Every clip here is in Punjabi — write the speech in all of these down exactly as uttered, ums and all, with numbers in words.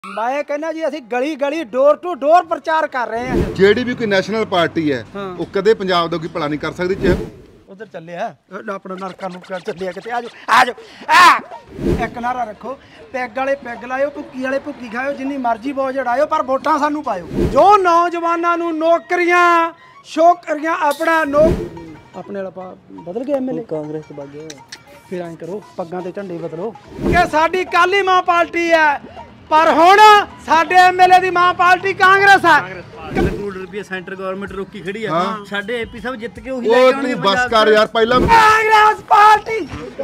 मैं कहना जी ਅਸੀਂ ਗਲੀ ਗਲੀ ਡੋਰ ਟੂ ਡੋਰ ਪ੍ਰਚਾਰ ਕਰ ਰਹੇ ਹਾਂ। ਜਿਹੜੀ ਵੀ ਕੋਈ ਨੈਸ਼ਨਲ ਪਾਰਟੀ ਹੈ ਉਹ ਕਦੇ ਪੰਜਾਬ ਦਾ ਕੋਈ ਭਲਾ ਨਹੀਂ ਕਰ ਸਕਦੀ। ਚਾਹੇ ਉਧਰ ਚੱਲੇ ਆ ਆਪਣਾ ਨਰਕਾਂ ਨੂੰ ਕਰ ਚੱਲੇ ਆ ਕਿਤੇ। ਆਜੋ ਆਜੋ ਆ ਇੱਕ ਨਾਰਾ ਰੱਖੋ, ਪੈਗ ਵਾਲੇ ਪੈਗ ਲਾਇਓ, ਭੁੱਕੀ ਵਾਲੇ ਭੁੱਕੀ ਖਾਇਓ, ਜਿੰਨੀ ਮਰਜ਼ੀ ਬੋਝ ਉਡਾਇਓ, ਪਰ ਵੋਟਾਂ ਸਾਨੂੰ ਪਾਇਓ। ਜੋ ਨੌਜਵਾਨਾਂ ਨੂੰ ਨੌਕਰੀਆਂ ਸ਼ੋਕਰੀਆਂ ਆਪਣਾ ਨੋ ਆਪਣੇ ਵਾਲਾ ਬਦਲ ਗਿਆ ਐਮਐਲਏ ਕਾਂਗਰਸ ਤੋਂ ਵਗ ਗਿਆ। ਫਿਰ ਐਂ ਕਰੋ ਪੱਗਾਂ ਤੇ ਝੰਡੇ ਬਦਲੋ ਕਿ ਸਾਡੀ ਕਾਲੀ ਮਾਂ ਪਾਰਟੀ ਹੈ, ਪਰ ਹੁਣ ਸਾਡੇ ਐਮਐਲਏ ਦੀ ਮਾਂ ਪਾਰਟੀ ਕਾਂਗਰਸ ਹੈ। ਕਰੋੜ ਰੁਪਏ ਸੈਂਟਰ ਗਵਰਨਮੈਂਟ ਰੋਕੀ ਖੜੀ ਆ। ਸਾਡੇ ਏਪੀ ਸਾਹਿਬ ਜਿੱਤ ਕੇ ਉਹੀ ਲੈ ਉਹ ਤੂੰ ਬਸ ਕਰ ਯਾਰ। ਪਹਿਲਾਂ ਕਾਂਗਰਸ ਪਾਰਟੀ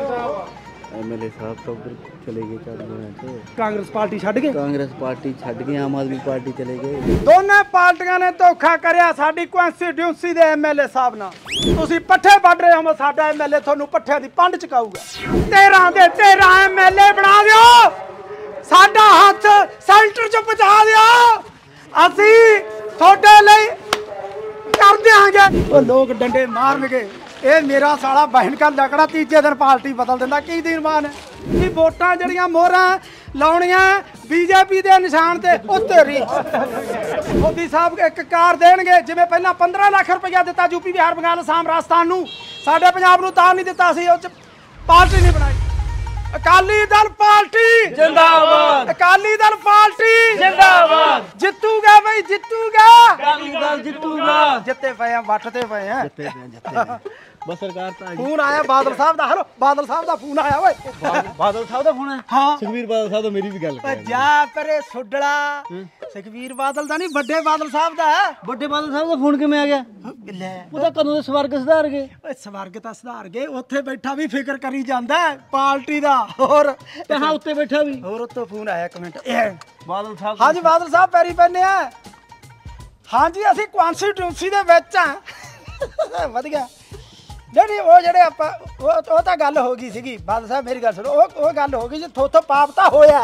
ਐਮਐਲਏ ਸਾਹਿਬ ਤਾਂ ਉਧਰ ਚਲੇ ਗਏ ਚਾੜੂਆਂ ਤੇ ਕਾਂਗਰਸ ਪਾਰਟੀ ਛੱਡ ਗਏ, ਕਾਂਗਰਸ ਪਾਰਟੀ ਛੱਡ ਗਏ, ਆਮ ਆਦਮੀ ਪਾਰਟੀ ਚਲੇ ਗਏ। ਦੋਨੇ ਪਾਰਟੀਆਂ ਨੇ ਧੋਖਾ ਕਰਿਆ ਸਾਡੀ ਕਨਸਟੀਟਿਊਂਸੀ ਦੇ ਐਮਐਲਏ ਸਾਹਿਬ ਨਾਲ। ਤੁਸੀਂ ਪੱਠੇ ਵੱਢ ਰਹੇ ਹੋ, ਸਾਡਾ ਐਮਐਲਏ ਤੁਹਾਨੂੰ ਪੱਠਿਆਂ ਦੀ ਪੰਡ ਚਕਾਊਗਾ। ਤੇਰਾਂ ਦੇ ਤੇਰਾਂ ਐਮਐਲਏ ਬਣਾ ਦਿਓ, ਸਾਡਾ ਹੱਥ ਸੈਂਟਰ 'ਚ ਪਹੁੰਚਾ ਦਿਓ, ਅਸੀਂ ਤੁਹਾਡੇ ਲਈ ਕਰ ਦਿਆਂਗੇ। ਉਹ ਲੋਕ ਡੰਡੇ ਮਾਰਨਗੇ, ਇਹ ਮੇਰਾ ਸਾਲਾ ਬਹਿਣ ਕਾ ਲਕੜਾ ਤੀਜੇ ਦਿਨ ਪਾਰਟੀ ਬਦਲ ਦਿੰਦਾ। ਕੀ ਦੀਨਮਾਨ ਹੈ ਕਿ ਵੋਟਾਂ ਜਿਹੜੀਆਂ ਮੋਹਰਾਂ ਲਾਉਣੀਆਂ ਬੀਜੇਪੀ ਦੇ ਨਿਸ਼ਾਨ ਤੇ ਉੱਤੇ ਰੀ ਮੋਦੀ ਸਾਹਿਬ ਇੱਕ ਕਾਰ ਦੇਣਗੇ। ਜਿਵੇਂ ਪਹਿਲਾਂ ਪੰਦਰਾਂ ਲੱਖ ਰੁਪਇਆ ਦਿੱਤਾ ਯੂਪੀ ਬਿਹਾਰ ਬੰਗਾਲ ਅਸਾਮ ਰਾਜਸਥਾਨ ਨੂੰ, ਸਾਡੇ ਪੰਜਾਬ ਨੂੰ ਤਾਂ ਨਹੀਂ ਦਿੱਤਾ ਸੀ। ਉਹ 'ਚ ਪਾਰਟੀ ਨਹੀਂ ਬਣਾਈ। ਅਕਾਲੀ ਦਲ ਪਾਰਟੀ ਜਿੰਦਾਬਾਦ, ਅਕਾਲੀ ਦਲ ਪਾਰਟੀ ਜਿੰਦਾਬਾਦ। ਜਿੱਤੂਗਾ ਬਈ ਜਿੱਤੂਗਾ, ਅਕਾਲੀ ਦਲ ਜਿੱਤੂਗਾ। ਜਿੱਤੇ ਪਏ ਆ, ਵੱਟਦੇ ਪਏ ਆ, ਜਿੱਤੇ ਪਏ ਜਿੱਤੇ ਬਸ ਸਰਕਾਰ ਤਾਂ ਫੋਨ ਆਇਆ ਬਾਦਲ ਸਾਹਿਬ ਦਾ। ਹਲੋ ਬਾਦਲ ਸਾਹਿਬ ਦਾ ਫੋਨ ਆਇਆ ਓਏ। ਬਾਦਲ ਸਾਹਿਬ ਦਾ ਫੋਨ ਹੈ? ਹਾਂ ਸੁਖਬੀਰ ਬਾਦਲ ਸਾਹਿਬ ਤੋਂ ਮੇਰੀ ਵੀ ਗੱਲ ਕਰ। ਜਾ ਪਰੇ ਸੁੱਡਲਾ, ਸੁਖਬੀਰ ਬਾਦਲ ਦਾ ਨਹੀਂ, ਵੱਡੇ ਬਾਦਲ ਸਾਹਿਬ ਦਾ। ਵੱਡੇ ਬਾਦਲ ਸਾਹਿਬ ਦਾ ਫੋਨ ਕਿਵੇਂ ਆ ਗਿਆ? ਲੈ ਉਹ ਤਾਂ ਕਦੋਂ ਦੇ ਸਵਰਗ ਸੁਧਾਰ ਗਏ। ਓਏ ਸਵਰਗ ਤਾਂ ਸੁਧਾਰ ਗਏ, ਉੱਥੇ ਬੈਠਾ ਵੀ ਫਿਕਰ ਕਰੀ ਜਾਂਦਾ ਪਾਰਟੀ ਦਾ। ਹੋਰ ਤੇ ਹਾਂ ਉੱਤੇ ਬੈਠਾ ਵੀ। ਹੋਰ ਉੱਤੋਂ ਫੋਨ ਆਇਆ ਇੱਕ ਮਿੰਟ। ਬਾਦਲ ਸਾਹਿਬ ਹਾਂਜੀ ਬਾਦਲ ਸਾਹਿਬ ਪੈਰੀ ਪੈਨੇ ਆ। ਹਾਂਜੀ ਅਸੀਂ ਕਨਸਟੀਟਿਊਂਸੀ ਦੇ ਵਿੱਚ ਆ। ਵਧੀਆ ਨਹੀਂ ਉਹ ਜਿਹੜੇ ਆਪਾਂ ਉਹ ਉਹ ਤਾਂ ਗੱਲ ਹੋ ਗਈ ਸੀਗੀ। ਬਾਦਲ ਸਾਹਿਬ ਮੇਰੀ ਗੱਲ ਸੁਣੋ, ਉਹ ਉਹ ਗੱਲ ਹੋ ਗਈ ਜੀ ਥੋਥੋਂ ਪਾਪ ਤਾਂ ਹੋਇਆ।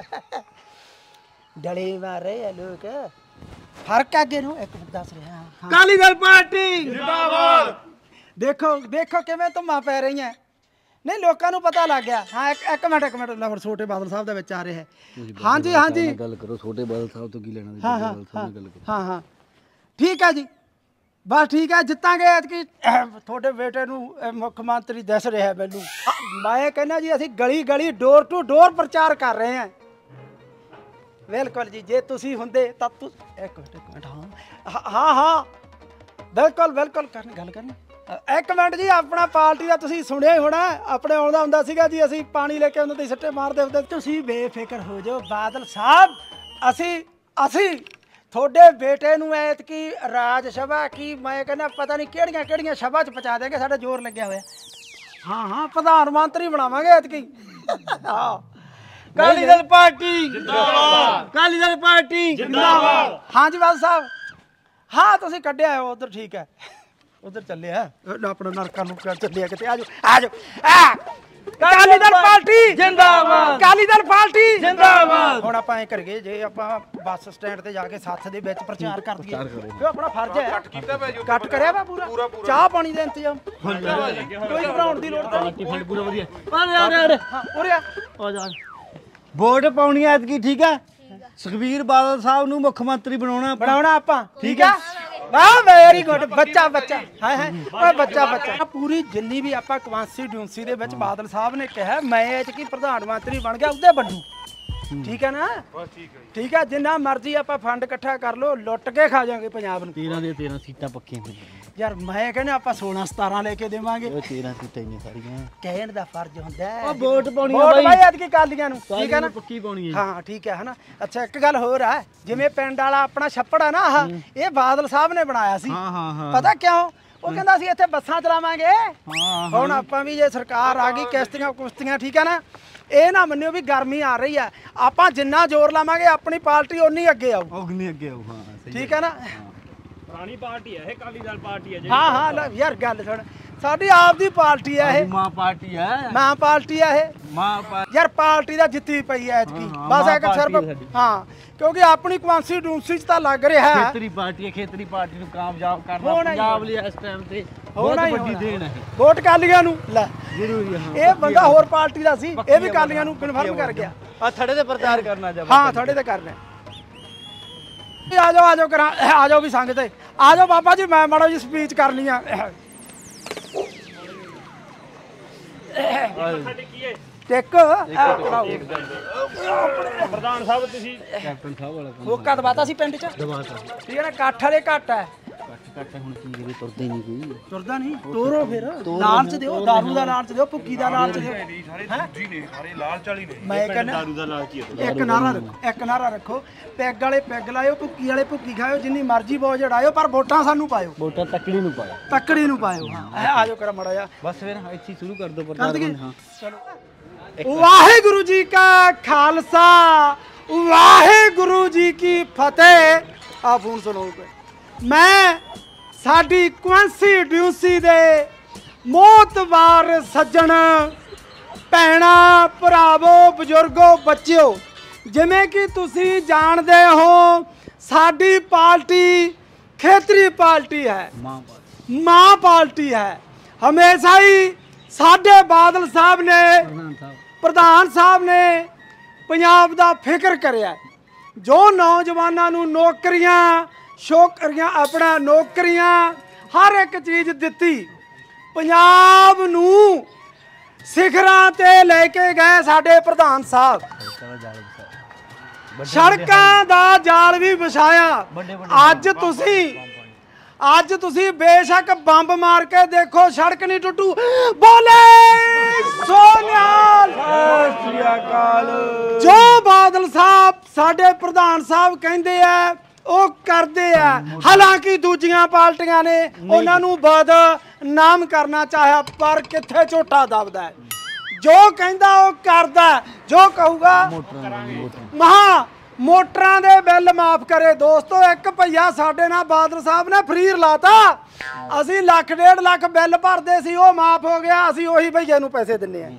ਡਲੇ ਮਾਰ ਰਹੇ ਆ ਲੋਕ, ਫਰਕ ਅੱਗੇ ਨੂੰ ਇੱਕ ਦੱਸ ਰਿਹਾ। ਅਕਾਲੀ ਦਲ ਪਾਰਟੀ ਜਿੰਦਾਬਾਦ। ਦੇਖੋ ਦੇਖੋ ਕਿਵੇਂ ਧੁੰਮਾਂ ਪੈ ਰਹੀਆਂ। ਨਹੀਂ ਲੋਕਾਂ ਨੂੰ ਪਤਾ ਲੱਗ ਗਿਆ। ਹਾਂ ਇੱਕ ਇੱਕ ਮਿੰਟ ਇੱਕ ਮਿੰਟ ਲਵਰ ਛੋਟੇ ਬਾਦਲ ਸਾਹਿਬ ਦੇ ਵਿੱਚ ਆ ਰਿਹਾ ਹੈ। ਹਾਂਜੀ ਹਾਂਜੀ ਗੱਲ ਕਰੋ, ਛੋਟੇ ਬਾਦਲ ਸਾਹਿਬ ਤੋਂ ਕੀ ਲੈਣਾ? ਹਾਂ ਹਾਂ ਹਾਂ ਹਾਂ ਠੀਕ ਹੈ ਜੀ, ਬਸ ਠੀਕ ਹੈ। ਜਿੱਤਾਂਗੇ ਐਤਕੀ। ਤੁਹਾਡੇ ਬੇਟੇ ਨੂੰ ਮੁੱਖ ਮੰਤਰੀ ਦੱਸ ਰਿਹਾ ਮੈਨੂੰ। ਮੈਂ ਕਹਿੰਦਾ ਜੀ ਅਸੀਂ ਗਲੀ ਗਲੀ ਡੋਰ ਟੂ ਡੋਰ ਪ੍ਰਚਾਰ ਕਰ ਰਹੇ ਹਾਂ। ਬਿਲਕੁਲ ਜੀ, ਜੇ ਤੁਸੀਂ ਹੁੰਦੇ ਤਾਂ ਤੂੰ ਇੱਕ ਮਿੰਟ ਇੱਕ ਮਿੰਟ ਹਾਂ ਹਾਂ ਹਾਂ ਬਿਲਕੁਲ ਬਿਲਕੁਲ ਕਰਨ ਗੱਲ ਕਰਨੀ। ਇੱਕ ਮਿੰਟ ਜੀ, ਆਪਣਾ ਪਾਰਟੀ ਦਾ ਤੁਸੀਂ ਸੁਣਿਆ ਹੀ ਹੋਣਾ। ਆਪਣੇ ਆਉਂਦਾ ਹੁੰਦਾ ਸੀਗਾ ਜੀ, ਅਸੀਂ ਪਾਣੀ ਲੈ ਕੇ ਆਉਂਦੇ ਤੇ ਸੱਟੇ ਮਾਰਦੇ ਹੁੰਦੇ। ਤੁਸੀਂ ਬੇਫਿਕਰ ਹੋ ਜਾਓ ਬਾਦਲ ਸਾਹਿਬ, ਅਸੀਂ ਅਸੀਂ ਤੁਹਾਡੇ ਬੇਟੇ ਨੂੰ ਐਤਕੀ ਰਾਜ ਸਭਾ ਕੀ ਮੈਂ ਕਹਿੰਦਾ ਪਤਾ ਨਹੀਂ ਕਿਹੜੀਆਂ ਕਿਹੜੀਆਂ ਸਭਾ 'ਚ ਪਹੁੰਚਾ ਦੇਂਗੇ। ਸਾਡਾ ਜ਼ੋਰ ਲੱਗਿਆ ਹੋਇਆ। ਹਾਂ ਹਾਂ ਪ੍ਰਧਾਨ ਮੰਤਰੀ ਬਣਾਵਾਂਗੇ ਐਤਕੀ। ਹਾਂ ਅਕਾਲੀ ਦਲ ਪਾਰਟੀ ਜਿੰਦਾਬਾਦ, ਅਕਾਲੀ ਦਲ ਪਾਰਟੀ ਜਿੰਦਾਬਾਦ। ਹਾਂਜੀ ਬਾਦਲ ਸਾਹਿਬ, ਹਾਂ ਤੁਸੀਂ ਕੱਢਿਆ ਹੋ ਉਧਰ, ਠੀਕ ਹੈ ਉਧਰ ਚੱਲੇ ਆ ਆਪਣਾ ਨਰਕਾਂ ਨੂੰ ਕਰ ਚੱਲੇ ਆ ਕਿਤੇ। ਆਜੋ ਆਜੋ ਆ ਅਕਾਲੀ ਦਲ ਪਾਰਟੀ ਜਿੰਦਾਬਾਦ, ਅਕਾਲੀ ਦਲ ਪਾਰਟੀ ਜਿੰਦਾਬਾਦ। ਹੁਣ ਆਪਾਂ ਐ ਕਰੀਏ, ਜੇ ਆਪਾਂ ਬੱਸ ਸਟੈਂਡ ਤੇ ਜਾ ਕੇ ਸੱਥ ਦੇ ਵਿੱਚ ਪ੍ਰਚਾਰ ਕਰ ਦਈਏ ਫਿਰ ਆਪਣਾ ਫਰਜ਼ ਹੈ। ਕੱਟ ਕੀਤਾ ਵਾ, ਕੱਟ ਕਰਿਆ ਵਾ ਪੂਰਾ। ਚਾਹ ਪਾਣੀ ਦਾ ਇੰਤਜ਼ਾਮ ਕੋਈ ਘਬਰਾਉਣ ਦੀ ਲੋੜ ਨਹੀਂ। ਫੰਡ ਪੂਰਾ ਵਧੀਆ। ਆ ਯਾਰ ਹਾਂ ਉਰੇ ਆ ਆ ਜਾ। ਵੋਟ ਪਾਉਣੀ ਐਤਕੀ, ਠੀਕ ਹੈ? ਸੁਖਬੀਰ ਬਾਦਲ ਸਾਹਿਬ ਨੂੰ ਮੁੱਖ ਮੰਤਰੀ ਬਣਾਉਣਾ ਬਣਾਉਣਾ ਆਪਾਂ, ਠੀਕ ਆ। ਵਾਹ ਵੈਰੀ ਗੁੱਡ। ਬੱਚਾ ਬੱਚਾ ਹਾਏ ਹਾਏ ਓਏ ਬੱਚਾ ਬੱਚਾ। ਪੂਰੀ ਜਿੰਨੀ ਵੀ ਆਪਾਂ ਕਨਸਟੀਟਿਊਂਸੀ ਦੇ ਵਿੱਚ ਬਾਦਲ ਸਾਹਿਬ ਨੇ ਕਿਹਾ ਮੈਂ ਇਹ 'ਚ ਕੀ ਪ੍ਰਧਾਨ ਮੰਤਰੀ ਬਣ ਗਿਆ ਉਹਦੇ ਬੰਦੂ। ਠੀਕ ਹੈ ਨਾ? ਠੀਕ ਹੈ, ਜਿੰਨਾ ਮਰਜ਼ੀ ਆਪਾਂ ਫੰਡ ਇਕੱਠਾ ਕਰ ਲੋ, ਲੁੱਟ ਕੇ ਖਾ ਜਾਾਂਗੇ ਪੰਜਾਬ ਨੂੰ। ਤੇਰਾਂ ਦੀਆਂ ਤੇਰਾਂ ਸੀਟਾਂ ਪੱਕੀਆਂ ਯਾਰ ਮੈਂ ਕਹਿੰਦਾ ਆਪਾਂ ਸੋਲਾਂ ਸਤਾਰਾਂ ਲੈ ਕੇ ਦੇਵਾਂਗੇ। ਉਹ ਤੇਰਾਂ ਸੀਟਾਂ ਹੀ ਨੇ ਸਾਰੀਆਂ। ਕਹਿਣ ਦਾ ਫਰਜ਼ ਹੁੰਦਾ ਹੈ। ਉਹ ਵੋਟ ਪਾਉਣੀ ਆ ਬਾਈ ਐਤਕੀ ਕਾਲੀਆਂ ਨੂੰ, ਠੀਕ ਹੈ ਨਾ? ਪੱਕੀ ਪਾਉਣੀ ਹੈ। ਹਾਂ ਠੀਕ ਹੈ ਹਨਾ। ਅੱਛਾ ਇੱਕ ਗੱਲ ਹੋਰ ਆ, ਜਿਵੇਂ ਪਿੰਡ ਵਾਲਾ ਆਪਣਾ ਛੱਪੜ ਆ ਨਾ, ਆਹ ਇਹ ਬਾਦਲ ਸਾਹਿਬ ਨੇ ਬਣਾਇਆ ਸੀ। ਹਾਂ ਹਾਂ ਹਾਂ ਪਤਾ ਕਿਉਂ? ਉਹ ਕਹਿੰਦਾ ਸੀ ਇੱਥੇ ਬੱਸਾਂ ਚਲਾਵਾਂਗੇ। ਹੁਣ ਆਪਾਂ ਵੀ ਜੇ ਸਰਕਾਰ ਆ ਗਈ ਕਿਸ਼ਤੀਆਂ ਕੁਸ਼ਤੀਆਂ, ਠੀਕ ਹੈ ਨਾ? ਇਹ ਨਾ ਮੰਨਿਓ ਵੀ ਗਰਮੀ ਆ ਰਹੀ ਆ, ਆਪਾਂ ਜਿੰਨਾ ਜ਼ੋਰ ਲਾਵਾਂਗੇ ਆਪਣੀ ਪਾਰਟੀ ਓਨੀ ਅੱਗੇ ਆਊ। ਉਗਨੀ ਅੱਗੇ ਆਊ। ਹਾਂ ਠੀਕ ਹੈ ਨਾ? ਪੁਰਾਣੀ ਪਾਰਟੀ ਹੈ ਇਹ, ਅਕਾਲੀ ਦਲ ਪਾਰਟੀ ਹੈ। ਹਾਂ ਹਾਂ ਯਾਰ ਗੱਲ ਸੁਣ, ਸਾਡੀ ਆਪ ਦੀ ਪਾਰਟੀ ਹੈ ਇਹ ਮਾਂ ਪਾਰਟੀ ਹੈ ਮਾਂ ਪਾਰਟੀ ਹੈ ਇਹ ਮਾਂ ਪਾਰਟੀ ਯਾਰ ਪਾਰਟੀ ਦਾ ਜਿੱਤੀ ਪਈ ਐ ਐਤਕੀ ਹਾਂ, ਬਸ ਮਾਂ ਇੱਕ ਪਾਰਟੀ ਸਿਰਫ ਹੈ ਸਾਡੀ। ਹਾਂ ਕਿਉਂਕਿ ਆਪਣੀ ਕੌਂਸਟੀਟਿਊਂਸੀ ਚ ਤਾਂ ਲੱਗ ਰਿਹਾ ਹੈ ਖੇਤਰੀ ਪਾਰਟੀ ਹੈ ਖੇਤਰੀ ਪਾਰਟੀ ਨੂੰ ਕਾਮਯਾਬ ਕਰਨਾ ਹੋਣਾ ਹੀ ਪੰਜਾਬ ਹੋਣਾ। ਲਈ ਇਸ ਟਾਈਮ ਤੇ ਬਹੁਤ ਹੋਣਾ ਹੀ ਵੱਡੀ ਹੋਣਾ। ਦੇਣ ਹੈ ਵੋਟ ਕਾਲੀਆਂ ਨੂੰ ਲੈ ਜ਼ਰੂਰੀ ਹਾਂ ਇਹ ਬੰਦਾ ਹੋਰ ਪਾਰਟੀ ਦਾ ਸੀ ਇਹ ਵੀ ਕਾਲੀਆਂ ਨੂੰ ਕਨਫਰਮ ਕਰ ਗਿਆ ਆ ਥੜੇ ਤੇ ਪ੍ਰਚਾਰ ਕਰਨਾ ਜਾ ਹਾਂ ਤੁਹਾਡੇ ਤੇ ਕਰਨਾ ਇਹ ਆ ਜਾਓ ਆ ਜਾਓ ਕਰਾਂ ਆ ਜਾਓ ਵੀ ਸੰਗ ਤੇ ਆ ਜਾਓ ਬਾਬਾ ਜੀ ਮੈਂ ਮਾੜਾ ਜੀ ਸਪੀਚ ਕਰਨੀ ਆ ਟਿਕ ਪ੍ਰਧਾਨ ਸਾਹਿਬ ਤੁਸੀਂ ਕੈਪਟਨ ਸਾਹਿਬ ਵਾਲਾ ਕੰਮ ਹੋਕਾ ਦਵਾਤਾ ਸੀ ਪਿੰਡ ਚ ਦਬਾਤਾ ਠੀਕ ਹੈ ਨਾ ਕੱਠ ਵਾਲੇ ਘੱਟ ਹੈ ਕੱਟ ਕੱਟ ਹੁਣ ਕੀ ਕਰੇ ਤੁਰਦੇ ਨਹੀਂ ਕੋਈ ਤੁਰਦਾ ਨਹੀਂ ਤੋਰੋ ਫਿਰ ਲਾਲਚ ਦਿਓ ਦਾਰੂ ਦਾ ਲਾਲਚ ਦਿਓ ਭੁੱਕੀ ਦਾ ਲਾਲਚ ਦਿਓ ਸਾਰੇ ਦੂਜੀ ਨੇ ਸਾਰੇ ਲਾਲਚ ਵਾਲੀ ਨੇ ਮੈਂ ਕਹਿੰਦਾ ਦਾਰੂ ਦਾ ਲਾਲਚੀ ਹੈ ਇੱਕ ਨਾਰਾ ਰੱਖੋ ਇੱਕ ਨਾਰਾ ਰੱਖੋ ਪੈਗ ਵਾਲੇ ਪੈਗ ਲਾਇਓ ਭੁੱਕੀ ਵਾਲੇ ਭੁੱਕੀ ਖਾਇਓ ਜਿੰਨੀ ਮਰਜ਼ੀ ਬੋਝ ਜੜਾਇਓ ਪਰ ਵੋਟਾਂ ਸਾਨੂੰ ਪਾਇਓ ਵੋਟਾਂ ਤੱਕੜੀ ਨੂੰ ਪਾਇਆ ਤੱਕੜੀ ਨੂੰ ਪਾਇਓ ਹਾਂ ਆ ਜਾਓ ਕਰਾ ਮੜਾ ਜਾ ਬਸ ਫਿਰ ਇੱਥੇ ਹੀ ਸ਼ੁਰੂ ਕਰ ਦੋ ਕਰ ਪ੍ਰਚਾਰ ਦਈਏ ਹਾਂ ਚਲੋ ਵਾਹਿਗੁਰੂ ਜੀ ਕਾ ਖਾਲਸਾ ਵਾਹਿਗੁਰੂ ਜੀ ਕੀ ਫਤਿਹ ਆ ਫੋਨ ਸੁਣੋ ਮੈਂ ਸਾਡੀ ਕੌਂਸਟੀਟਿਊਂਸੀ ਦੇ ਮੋਤਬਾਰ ਸੱਜਣ ਭੈਣਾਂ ਭਰਾਵੋ ਬਜ਼ੁਰਗੋ ਬੱਚਿਓ ਜਿਵੇਂ ਕਿ ਤੁਸੀਂ ਜਾਣਦੇ ਹੋ ਸਾਡੀ ਪਾਰਟੀ ਖੇਤਰੀ ਪਾਰਟੀ ਹੈ ਮਾਂ ਪਾਰਟੀ ਮਾਂ ਪਾਰਟੀ ਹੈ ਹਮੇਸ਼ਾ ਹੀ ਸਾਡੇ ਬਾਦਲ ਸਾਹਿਬ ਨੇ ਪ੍ਰਧਾਨ ਸਾਹਿਬ ਪ੍ਰਧਾਨ ਸਾਹਿਬ ਨੇ ਪੰਜਾਬ ਦਾ ਫਿਕਰ ਕਰਿਆ ਜੋ ਨੌਜਵਾਨਾਂ ਨੂੰ ਨੌਕਰੀਆਂ ਸ਼ੌਕਰੀਆਂ ਆਪਣਾ ਨੌਕਰੀਆਂ ਹਰ ਇੱਕ ਚੀਜ਼ ਦਿੱਤੀ ਪੰਜਾਬ ਨੂੰ ਸਿਖਰਾਂ ਤੇ ਲੈ ਕੇ ਗਏ ਸਾਡੇ ਪ੍ਰਧਾਨ ਸਾਹਿਬ ਸੜਕਾਂ ਦਾ ਜਾਲ ਵੀ ਵਿਛਾਇਆ ਅੱਜ ਤੁਸੀਂ ਅੱਜ ਤੁਸੀਂ ਬੇਸ਼ੱਕ ਬੰਬ ਮਾਰ ਕੇ ਦੇਖੋ ਸੜਕ ਨਹੀਂ ਟੁੱਟੂ ਬੋਲੇ ਸੋਨਿਆਲ ਸਤਿ ਸ੍ਰੀ ਅਕਾਲ ਜੋ ਬਾਦਲ ਸਾਹਿਬ ਸਾਡੇ ਪ੍ਰਧਾਨ ਸਾਹਿਬ ਕਹਿੰਦੇ ਆ ਉਹ ਕਰਦੇ ਆ ਹਾਲਾਂਕਿ ਦੂਜੀਆਂ ਪਾਰਟੀਆਂ ਨੇ ਉਹਨਾਂ ਨੂੰ ਬਦ ਨਾਮ ਕਰਨਾ ਚਾਹਿਆ ਪਰ ਕਿੱਥੇ ਝੋਟਾ ਦਬਦਾ ਹੈ ਜੋ ਕਹਿੰਦਾ ਉਹ ਕਰਦਾ ਜੋ ਕਹੂਗਾ ਮਹਾ ਮੋਟਰਾਂ ਦੇ ਬਿੱਲ ਮਾਫ ਕਰੇ ਦੋਸਤੋ ਇੱਕ ਭਈਆ ਸਾਡੇ ਨਾਲ ਬਾਦਲ ਸਾਹਿਬ ਨੇ ਫ੍ਰੀ ਲਾਤਾ ਅਸੀਂ ਲੱਖ ਡੇਢ ਲੱਖ ਬਿੱਲ ਭਰਦੇ ਸੀ ਉਹ ਮਾਫ ਹੋ ਗਿਆ ਅਸੀਂ ਉਹੀ ਭਈਏ ਨੂੰ ਪੈਸੇ ਦਿੰਨੇ ਆ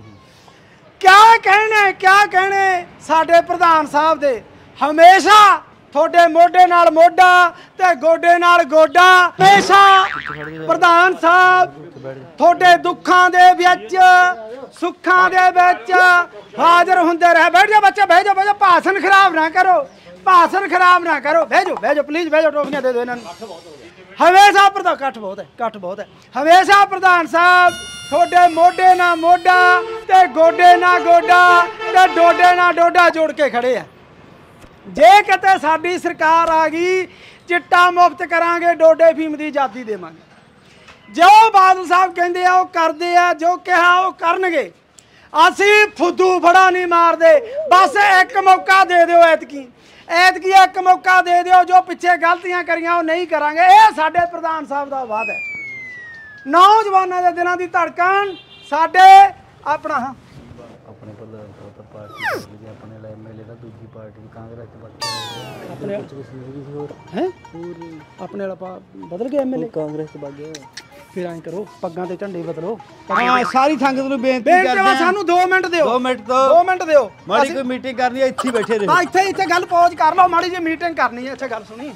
ਕਿਆ ਕਹਿਣੇ ਕਿਆ ਕਹਿਣੇ ਸਾਡੇ ਪ੍ਰਧਾਨ ਸਾਹਿਬ ਦੇ ਹਮੇਸ਼ਾ ਤੁਹਾਡੇ ਮੋਢੇ ਨਾਲ ਮੋਢਾ ਤੇ ਗੋਡੇ ਨਾਲ ਗੋਡਾ ਹਮੇਸ਼ਾ ਪ੍ਰਧਾਨ ਸਾਹਿਬ ਤੁਹਾਡੇ ਦੁੱਖਾਂ ਦੇ ਵਿੱਚ ਸੁੱਖਾਂ ਦੇ ਵਿੱਚ ਹਾਜ਼ਰ ਹੁੰਦੇ ਰਹੇ ਬੈਠ ਜਾ ਬੱਚੇ ਬਹਿ ਜਾ ਬਹਿ ਜਾ ਭਾਸ਼ਣ ਖਰਾਬ ਨਾ ਕਰੋ ਭਾਸ਼ਣ ਖਰਾਬ ਨਾ ਕਰੋ ਬਹਿ ਜਾਓ ਬਹਿ ਜਾਓ ਪਲੀਜ਼ ਬਹਿ ਜਾਓ ਟੋਪੀਆਂ ਦੇ ਦਿਓ ਇਹਨਾਂ ਨੂੰ ਹਮੇਸ਼ਾ ਪ੍ਰਧਾਨ ਇਕੱਠ ਬਹੁਤ ਹੈ ਇਕੱਠ ਬਹੁਤ ਹੈ ਹਮੇਸ਼ਾ ਪ੍ਰਧਾਨ ਸਾਹਿਬ ਤੁਹਾਡੇ ਮੋਢੇ ਨਾਲ ਮੋਢਾ ਤੇ ਗੋਡੇ ਨਾਲ ਗੋਡਾ ਤੇ ਡੋਡੇ ਨਾਲ ਡੋਡਾ ਜੋੜ ਕੇ ਖੜੇ ਆ ਜੇ ਕਿਤੇ ਸਾਡੀ ਸਰਕਾਰ ਆ ਗਈ ਚਿੱਟਾ ਮੁਫਤ ਕਰਾਂਗੇ ਡੋਡੇ ਫੀਮ ਦੀ ਆਜ਼ਾਦੀ ਦੇਵਾਂਗੇ ਜੋ ਬਾਦਲ ਸਾਹਿਬ ਕਹਿੰਦੇ ਆ ਉਹ ਕਰਦੇ ਆ ਜੋ ਕਿਹਾ ਉਹ ਕਰਨਗੇ ਅਸੀਂ ਫੁੱਦੂ ਫੜਾ ਨਹੀਂ ਮਾਰਦੇ ਬਸ ਇੱਕ ਮੌਕਾ ਦੇ ਦਿਓ ਐਤਕੀ ਐਤਕੀ ਇੱਕ ਮੌਕਾ ਦੇ ਦਿਓ ਜੋ ਪਿੱਛੇ ਗਲਤੀਆਂ ਕਰੀਆਂ ਉਹ ਨਹੀਂ ਕਰਾਂਗੇ ਇਹ ਸਾਡੇ ਪ੍ਰਧਾਨ ਸਾਹਿਬ ਦਾ ਵਾਅਦਾ ਹੈ ਨੌਜਵਾਨਾਂ ਦੇ ਦਿਲਾਂ ਦੀ ਧੜਕਣ ਸਾਡੇ ਆਪਣਾ ਹਾਂ ਆਪਣੇ ਪ੍ਰਧਾਨ ਸਾਹਿਬ ਪਾਰਟੀ ਦੇ ਆਪਣੇ ਲਈ ਐਮਐਲਏ ਦਾ ਦੂਜੀ ਪਾਰਟੀ ਕਾਂਗਰਸ ਚ ਬੱਚੇ ਆਪਣੇ ਹੋਰ ਹੈ ਆਪਣੇ ਵਾਲਾ ਬਦਲ ਗਿਆ ਐਮਐਲਏ ਕਾਂਗਰਸ ਚ ਬੱਗੇ ਫਿਰ ਐਂ ਕਰੋ ਪੱਗਾਂ ਤੇ ਝੰਡੇ ਬਦਲੋ ਹਾਂ ਸਾਰੀ ਸੰਗਤ ਨੂੰ ਬੇਨਤੀ ਬੇਨਤੀ ਕਰਦੇ ਵਾ ਹਾਂ ਸਾਨੂੰ ਦੋ ਮਿੰਟ ਦਿਓ ਦੋ ਮਿੰਟ ਤੋਂ ਦੋ ਮਿੰਟ ਦਿਓ ਮਾੜੀ ਕੋਈ ਮੀਟਿੰਗ ਕਰਨੀ ਹੈ ਇੱਥੇ ਹੀ ਬੈਠੇ ਰਹੋ ਹਾਂ ਇੱਥੇ ਇੱਥੇ ਗੱਲ ਪੌਜ ਕਰ ਲਓ ਮਾੜੀ ਜਿਹੀ ਮੀਟਿੰਗ ਕਰਨੀ ਹੈ ਇੱਥੇ ਗੱਲ ਸੁਣੀ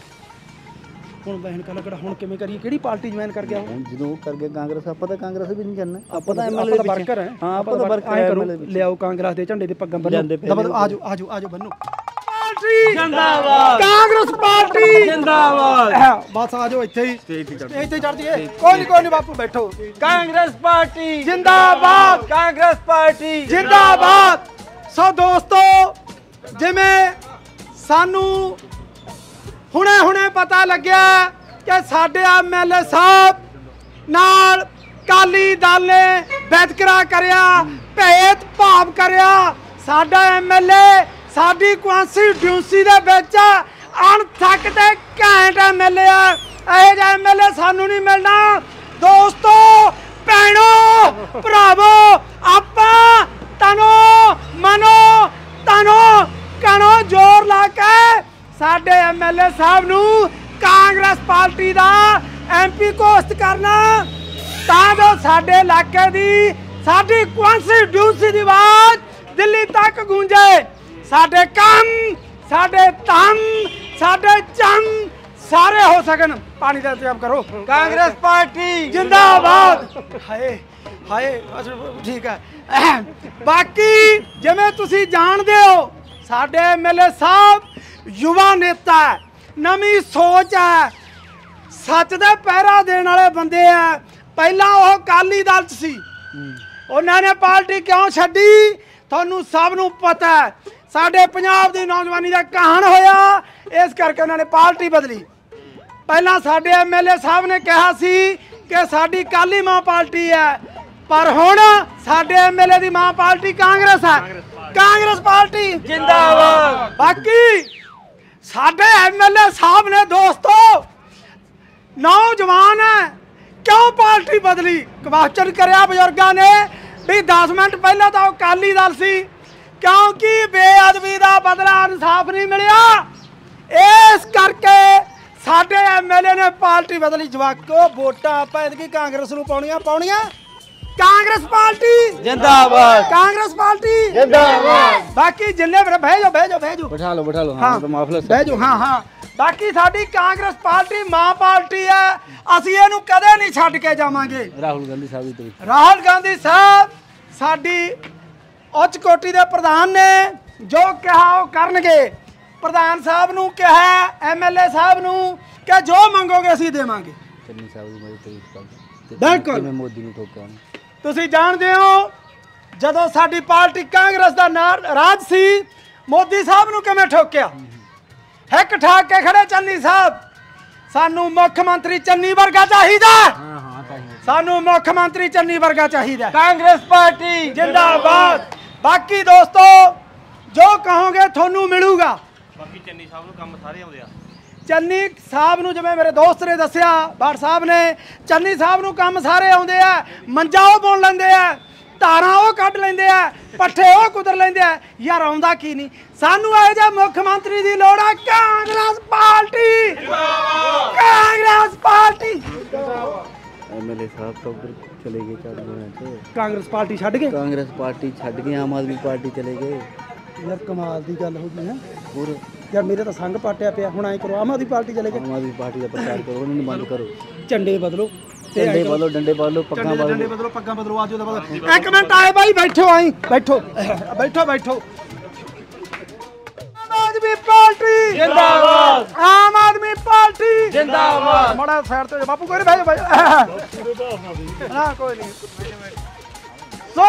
ਹੁਣ ਬਹਿਣ ਕਾ ਲੱਗੜਾ ਹੁਣ ਕਿਵੇਂ ਕਰੀਏ ਕਿਹੜੀ ਪਾਰਟੀ ਜੁਆਇਨ ਕਰ ਗਿਆ ਹੁਣ ਜਦੋਂ ਕਰ ਗਏ ਕਾਂਗਰਸ ਆਪਾਂ ਤਾਂ ਕਾਂਗਰਸ ਵੀ ਨਹੀਂ ਕਰਨਾ ਆਪਾਂ ਤਾਂ ਐਮਐਲਏ ਦੇ ਵਰਕਰ ਹੈ ਹਾਂ ਆਪਾਂ ਤਾਂ ਵਰਕਰ ਐਂ ਕਰੋ ਲਿਆਓ ਕਾਂਗਰਸ ਦੇ ਝੰਡੇ ਤੇ ਪੱਗਾਂ ਬੰਨੋ ਆਜੋ ਆਜੋ ਆਜੋ ਬੰਨੋ ਪਾਰਟੀ ਜਿੰਦਾਬਾਦ ਕਾਂਗਰਸ ਪਾਰਟੀ ਜਿੰਦਾਬਾਦ ਬਸ ਆਜੋ ਇੱਥੇ ਹੀ ਇੱਥੇ ਚੜ ਜੀਏ ਕੋਈ ਨਹੀਂ ਕੋਈ ਨਹੀਂ ਬਾਪੂ ਬੈਠੋ ਕਾਂਗਰਸ ਪਾਰਟੀ ਜਿੰਦਾਬਾਦ ਕਾਂਗਰਸ ਪਾਰਟੀ ਜਿੰਦਾਬਾਦ ਸੋ ਦੋਸਤੋ ਜਿਵੇਂ ਸਾਨੂੰ ਹੁਣੇ ਹੁਣੇ ਪਤਾ ਲੱਗਿਆ ਕਿ ਸਾਡੇ ਐਮਐਲਏ ਸਾਹਿਬ ਨਾਲ ਕਾਲੀ ਦਲ ਨੇ ਬੇਦਕਰਾ ਕਰਿਆ ਭੇਦ ਭਾਵ ਕਰਿਆ ਸਾਡਾ ਐਮਐਲਏ ਸਾਡੀ ਕੌਂਸਟੀਟਿਊਂਸੀ ਦੇ ਵਿੱਚ ਅਣਥੱਕ ਤੇ ਘੈਂਟ ਐਮਐਲਏ ਆ ਇਹ ਜਿਹਾ ਐਮਐਲਏ ਸਾਨੂੰ ਨਹੀਂ ਮਿਲਣਾ ਦੋਸਤੋ ਭੈਣੋ ਭਰਾਵੋ ਆਪਾਂ ਤਨੋ ਮਨੋ ਤਨੋ ਕਣੋ ਜ਼ੋਰ ਲਾ ਕੇ ਸਾਡੇ ਐਮਐਲਏ ਸਾਹਿਬ ਨੂੰ ਕਾਂਗਰਸ ਪਾਰਟੀ ਦਾ ਐਮਪੀ ਘੋਸ਼ਿਤ ਕਰਨਾ ਤਾਂ ਜੋ ਸਾਡੇ ਇਲਾਕੇ ਦੀ ਸਾਡੀ ਕੌਂਸਟੀਟਿਊਂਸੀ ਦੀ ਆਵਾਜ਼ ਦਿੱਲੀ ਤੱਕ ਗੂੰਜੇ। ਸਾਡੇ ਕੰਮ, ਸਾਡੇ ਧੰਮ, ਸਾਡੇ ਚੰਮ ਸਾਰੇ ਹੋ ਸਕਣ। ਪਾਣੀ ਦਾ ਇੰਤਜ਼ਾਮ ਕਰੋ। ਕਾਂਗਰਸ ਪਾਰਟੀ ਜਿੰਦਾਬਾਦ। ਹਾਏ ਹਾਏ ਠੀਕ ਹੈ। ਬਾਕੀ ਜਿਵੇਂ ਤੁਸੀਂ ਜਾਣਦੇ ਹੋ ਸਾਡੇ ਐਮਐਲਏ ਸਾਹਿਬ ਯੁਵਾ ਨੇਤਾ ਹੈ, ਨਵੀਂ ਸੋਚ ਹੈ, ਸੱਚ ਦਾ ਪਹਿਰਾ ਦੇਣ ਵਾਲੇ ਬੰਦੇ ਆ। ਪਹਿਲਾਂ ਉਹ ਅਕਾਲੀ ਦਲ 'ਚ ਸੀ, ਉਹਨਾਂ ਨੇ ਪਾਰਟੀ ਕਿਉਂ ਛੱਡੀ ਤੁਹਾਨੂੰ ਸਭ ਨੂੰ ਪਤਾ ਹੈ। ਸਾਡੇ ਪੰਜਾਬ ਦੀ ਨੌਜਵਾਨੀ ਦਾ ਕਹਾਣ ਹੋਇਆ, ਇਸ ਕਰਕੇ ਉਹਨਾਂ ਨੇ ਪਾਰਟੀ ਬਦਲੀ। ਪਹਿਲਾਂ ਸਾਡੇ ਐਮਐਲਏ ਸਾਹਿਬ ਨੇ ਕਿਹਾ ਸੀ ਕਿ ਸਾਡੀ ਕਾਲੀ ਮਾਂ ਪਾਰਟੀ ਹੈ, ਪਰ ਹੁਣ ਸਾਡੇ ਐਮਐਲਏ ਦੀ ਮਾਂ ਪਾਰਟੀ ਕਾਂਗਰਸ ਹੈ। ਕਾਂਗਰਸ ਪਾਰਟੀ ਜਿੰਦਾਬਾਦ। ਬਾਕੀ ਸਾਡੇ ਐਮਐਲਏ ਸਾਹਿਬ ਨੇ ਦੋਸਤੋ ਨੌਜਵਾਨ ਹੈ, ਕਿਉਂ ਪਾਰਟੀ ਬਦਲੀ? ਕੁਐਸਚਨ ਕਰਿਆ ਬਜ਼ੁਰਗਾਂ ਨੇ ਵੀ ਦਸ ਮਿੰਟ ਪਹਿਲਾਂ ਤਾਂ ਉਹ ਅਕਾਲੀ ਦਲ ਸੀ, ਕਿਉਂਕਿ ਬੇਅਦਬੀ ਦਾ ਬਦਲਾ ਇਨਸਾਫ ਨਹੀਂ ਮਿਲਿਆ। ਇਸ ਕਰਕੇ ਸਾਡੇ ਐਮਐਲਏ ਨੇ ਪਾਰਟੀ ਬਦਲੀ। ਜਵਾਕੋ ਵੋਟਾਂ ਆਪਾਂ ਇਹਦੀ ਕਾਂਗਰਸ ਨੂੰ ਪਾਉਣੀਆਂ ਪਾਉਣੀਆਂ ਕਾਂਗਰਸ ਪਾਰਟੀ ਜਿੰਦਾਬਾਦ। ਕਾਂਗਰਸ ਪਾਰਟੀ ਜਿੰਦਾਬਾਦ। ਬਾਕੀ ਜਿੰਨੇ ਬਹਿ ਜਾਓ ਬਹਿ ਜਾਓ ਬਹਿ ਜਾਓ ਬਿਠਾ ਲਓ ਬਿਠਾ ਲਓ। ਹਾਂ ਮਾਫਲਸ ਬਹਿ ਜਾਓ। ਹਾਂ ਹਾਂ ਬਾਕੀ ਸਾਡੀ ਕਾਂਗਰਸ ਪਾਰਟੀ ਮਾਂ ਪਾਰਟੀ ਹੈ, ਅਸੀਂ ਇਹਨੂੰ ਕਦੇ ਨਹੀਂ ਛੱਡ ਕੇ ਜਾਵਾਂਗੇ। ਰਾਹੁਲ ਗਾਂਧੀ ਸਾਹਿਬ ਦੀ ਰਾਹੁਲ ਗਾਂਧੀ ਸਾਹਿਬ ਸਾਡੀ ਉੱਚ ਕੋਟੀ ਦੇ ਪ੍ਰਧਾਨ ਨੇ, ਜੋ ਕਿਹਾ ਉਹ ਕਰਨਗੇ। ਪ੍ਰਧਾਨ ਸਾਹਿਬ ਨੂੰ ਕਿਹਾ, ਐਮਐਲਏ ਸਾਹਿਬ ਨੂੰ ਕਿ ਜੋ ਮੰਗੋਗੇ ਅਸੀਂ ਦੇਵਾਂਗੇ। ਚੰਨੀ ਸਾਹਿਬ ਦੀ ਮੇਰੀ ਤਾਰੀਫ ਕਰਦੇ ਬਿਲਕੁਲ। ਮੈਂ ਮੋਦੀ ਨੂੰ ਠੋਕਿਆ। ਤੁਸੀਂ ਜਾਣਦੇ ਹੋ ਜਦੋਂ ਸਾਡੀ ਪਾਰਟੀ ਕਾਂਗਰਸ ਦਾ ਰਾਜ ਸੀ, ਮੋਦੀ ਸਾਹਿਬ ਨੂੰ ਕਿਵੇਂ ਠੋਕਿਆ? ਹਿੱਕ ਠਾਕ ਕੇ ਖੜੇ ਚੰਨੀ ਸਾਹਿਬ। ਸਾਨੂੰ ਮੁੱਖ ਮੰਤਰੀ ਚੰਨੀ ਵਰਗਾ ਚਾਹੀਦਾ। ਹਾਂ ਹਾਂ ਸਾਨੂੰ ਮੁੱਖ ਮੰਤਰੀ ਚੰਨੀ ਵਰਗਾ ਚਾਹੀਦਾ। ਕਾਂਗਰਸ ਪਾਰਟੀ ਜਿੰਦਾਬਾਦ। ਬਾਕੀ ਦੋਸਤੋ ਜੋ ਕਹੋਗੇ ਤੁਹਾਨੂੰ ਮਿਲੂਗਾ। ਬਾਕੀ ਚੰਨੀ ਸਾਹਿਬ ਨੂੰ ਕੰਮ ਸਾਰੇ ਆਉਂਦੇ ਆ। ਚੰਨੀ ਸਾਹਿਬ ਨੂੰ ਜਿਵੇਂ ਮੇਰੇ ਦੋਸਤ ਨੇ ਦੱਸਿਆ, ਬਾੜ ਸਾਹਿਬ ਨੇ, ਚੰਨੀ ਸਾਹਿਬ ਨੂੰ ਕੰਮ ਸਾਰੇ ਆਉਂਦੇ ਆ। ਮੰਜਾ ਉਹ ਬੁਣ ਲੈਂਦੇ ਆ, ਧਾਰਾਂ ਉਹ ਕੱਢ ਲੈਂਦੇ ਆ, ਪੱਠੇ ਉਹ ਕੁਦਰ ਲੈਂਦੇ ਆ। ਯਾਰ ਆਉਂਦਾ ਕੀ ਨਹੀਂ? ਸਾਨੂੰ ਇਹੋ ਜਿਹਾ ਮੁੱਖ ਮੰਤਰੀ ਦੀ ਲੋੜ ਆ। Congress party Congress party. MLA ਸਾਹਿਬ ਤਾਂ ਉਧਰ ਚਲੇ ਗਏ ਚਾਰ ਦਿਨਾਂ ਚ। ਕਾਂਗਰਸ ਪਾਰਟੀ ਛੱਡ ਗਏ। ਕਾਂਗਰਸ ਪਾਰਟੀ ਛੱਡ ਗਏ, ਆਮ ਆਦਮੀ ਪਾਰਟੀ ਚਲੇ ਗਏ। ਯਾਰ ਕਮਾਲ ਦੀ ਗੱਲ ਹੋ ਗਈ ਹੈ ਹੋਰ ਯਾਰ, ਮੇਰੇ ਤਾਂ ਸੰਗ ਪਾਟਿਆ ਪਿਆ। ਹੁਣ ਐਂ ਕਰੋ, ਆਮ ਆਦਮੀ ਪਾਰਟੀ ਚਲੇ ਗਏ। ਆਮ ਆਦਮੀ ਪਾਰਟੀ ਦਾ ਪ੍ਰਚਾਰ ਕਰੋ, ਉਹਨਾਂ ਨੂੰ ਬੰਦ ਕਰੋ। ਝੰਡੇ ਬਦਲੋ, ਡੰਡੇ ਬਦਲੋ, ਡੰਡੇ ਬਦਲੋ, ਪੱਗਾਂ ਡੰਡੇ ਬਦਲੋ। ਬਦਲੋ, ਪੱਗਾਂ ਬਦਲੋ। ਆਜੋ ਦਾ ਬਦਲੋ। ਇੱਕ ਮਿੰਟ ਆਏ ਬਾਈ, ਬੈਠੋ ਆਈ ਬੈਠੋ ਬੈਠੋ ਬੈਠੋ। ਆਮ ਆਦਮੀ ਪਾਰਟੀ ਜਿੰਦਾਬਾਦ। ਆਮ ਆਦਮੀ ਪਾਰਟੀ ਜਿੰਦਾਬਾਦ। ਮਾੜਾ ਸਾਈਡ ਤੇ ਬਾਪੂ ਕੋਈ ਨਹੀਂ, ਬਹਿ ਜਾ ਬਹਿ ਜਾ। ਹਾਂ ਕੋਈ ਨਹੀਂ। ਸੋ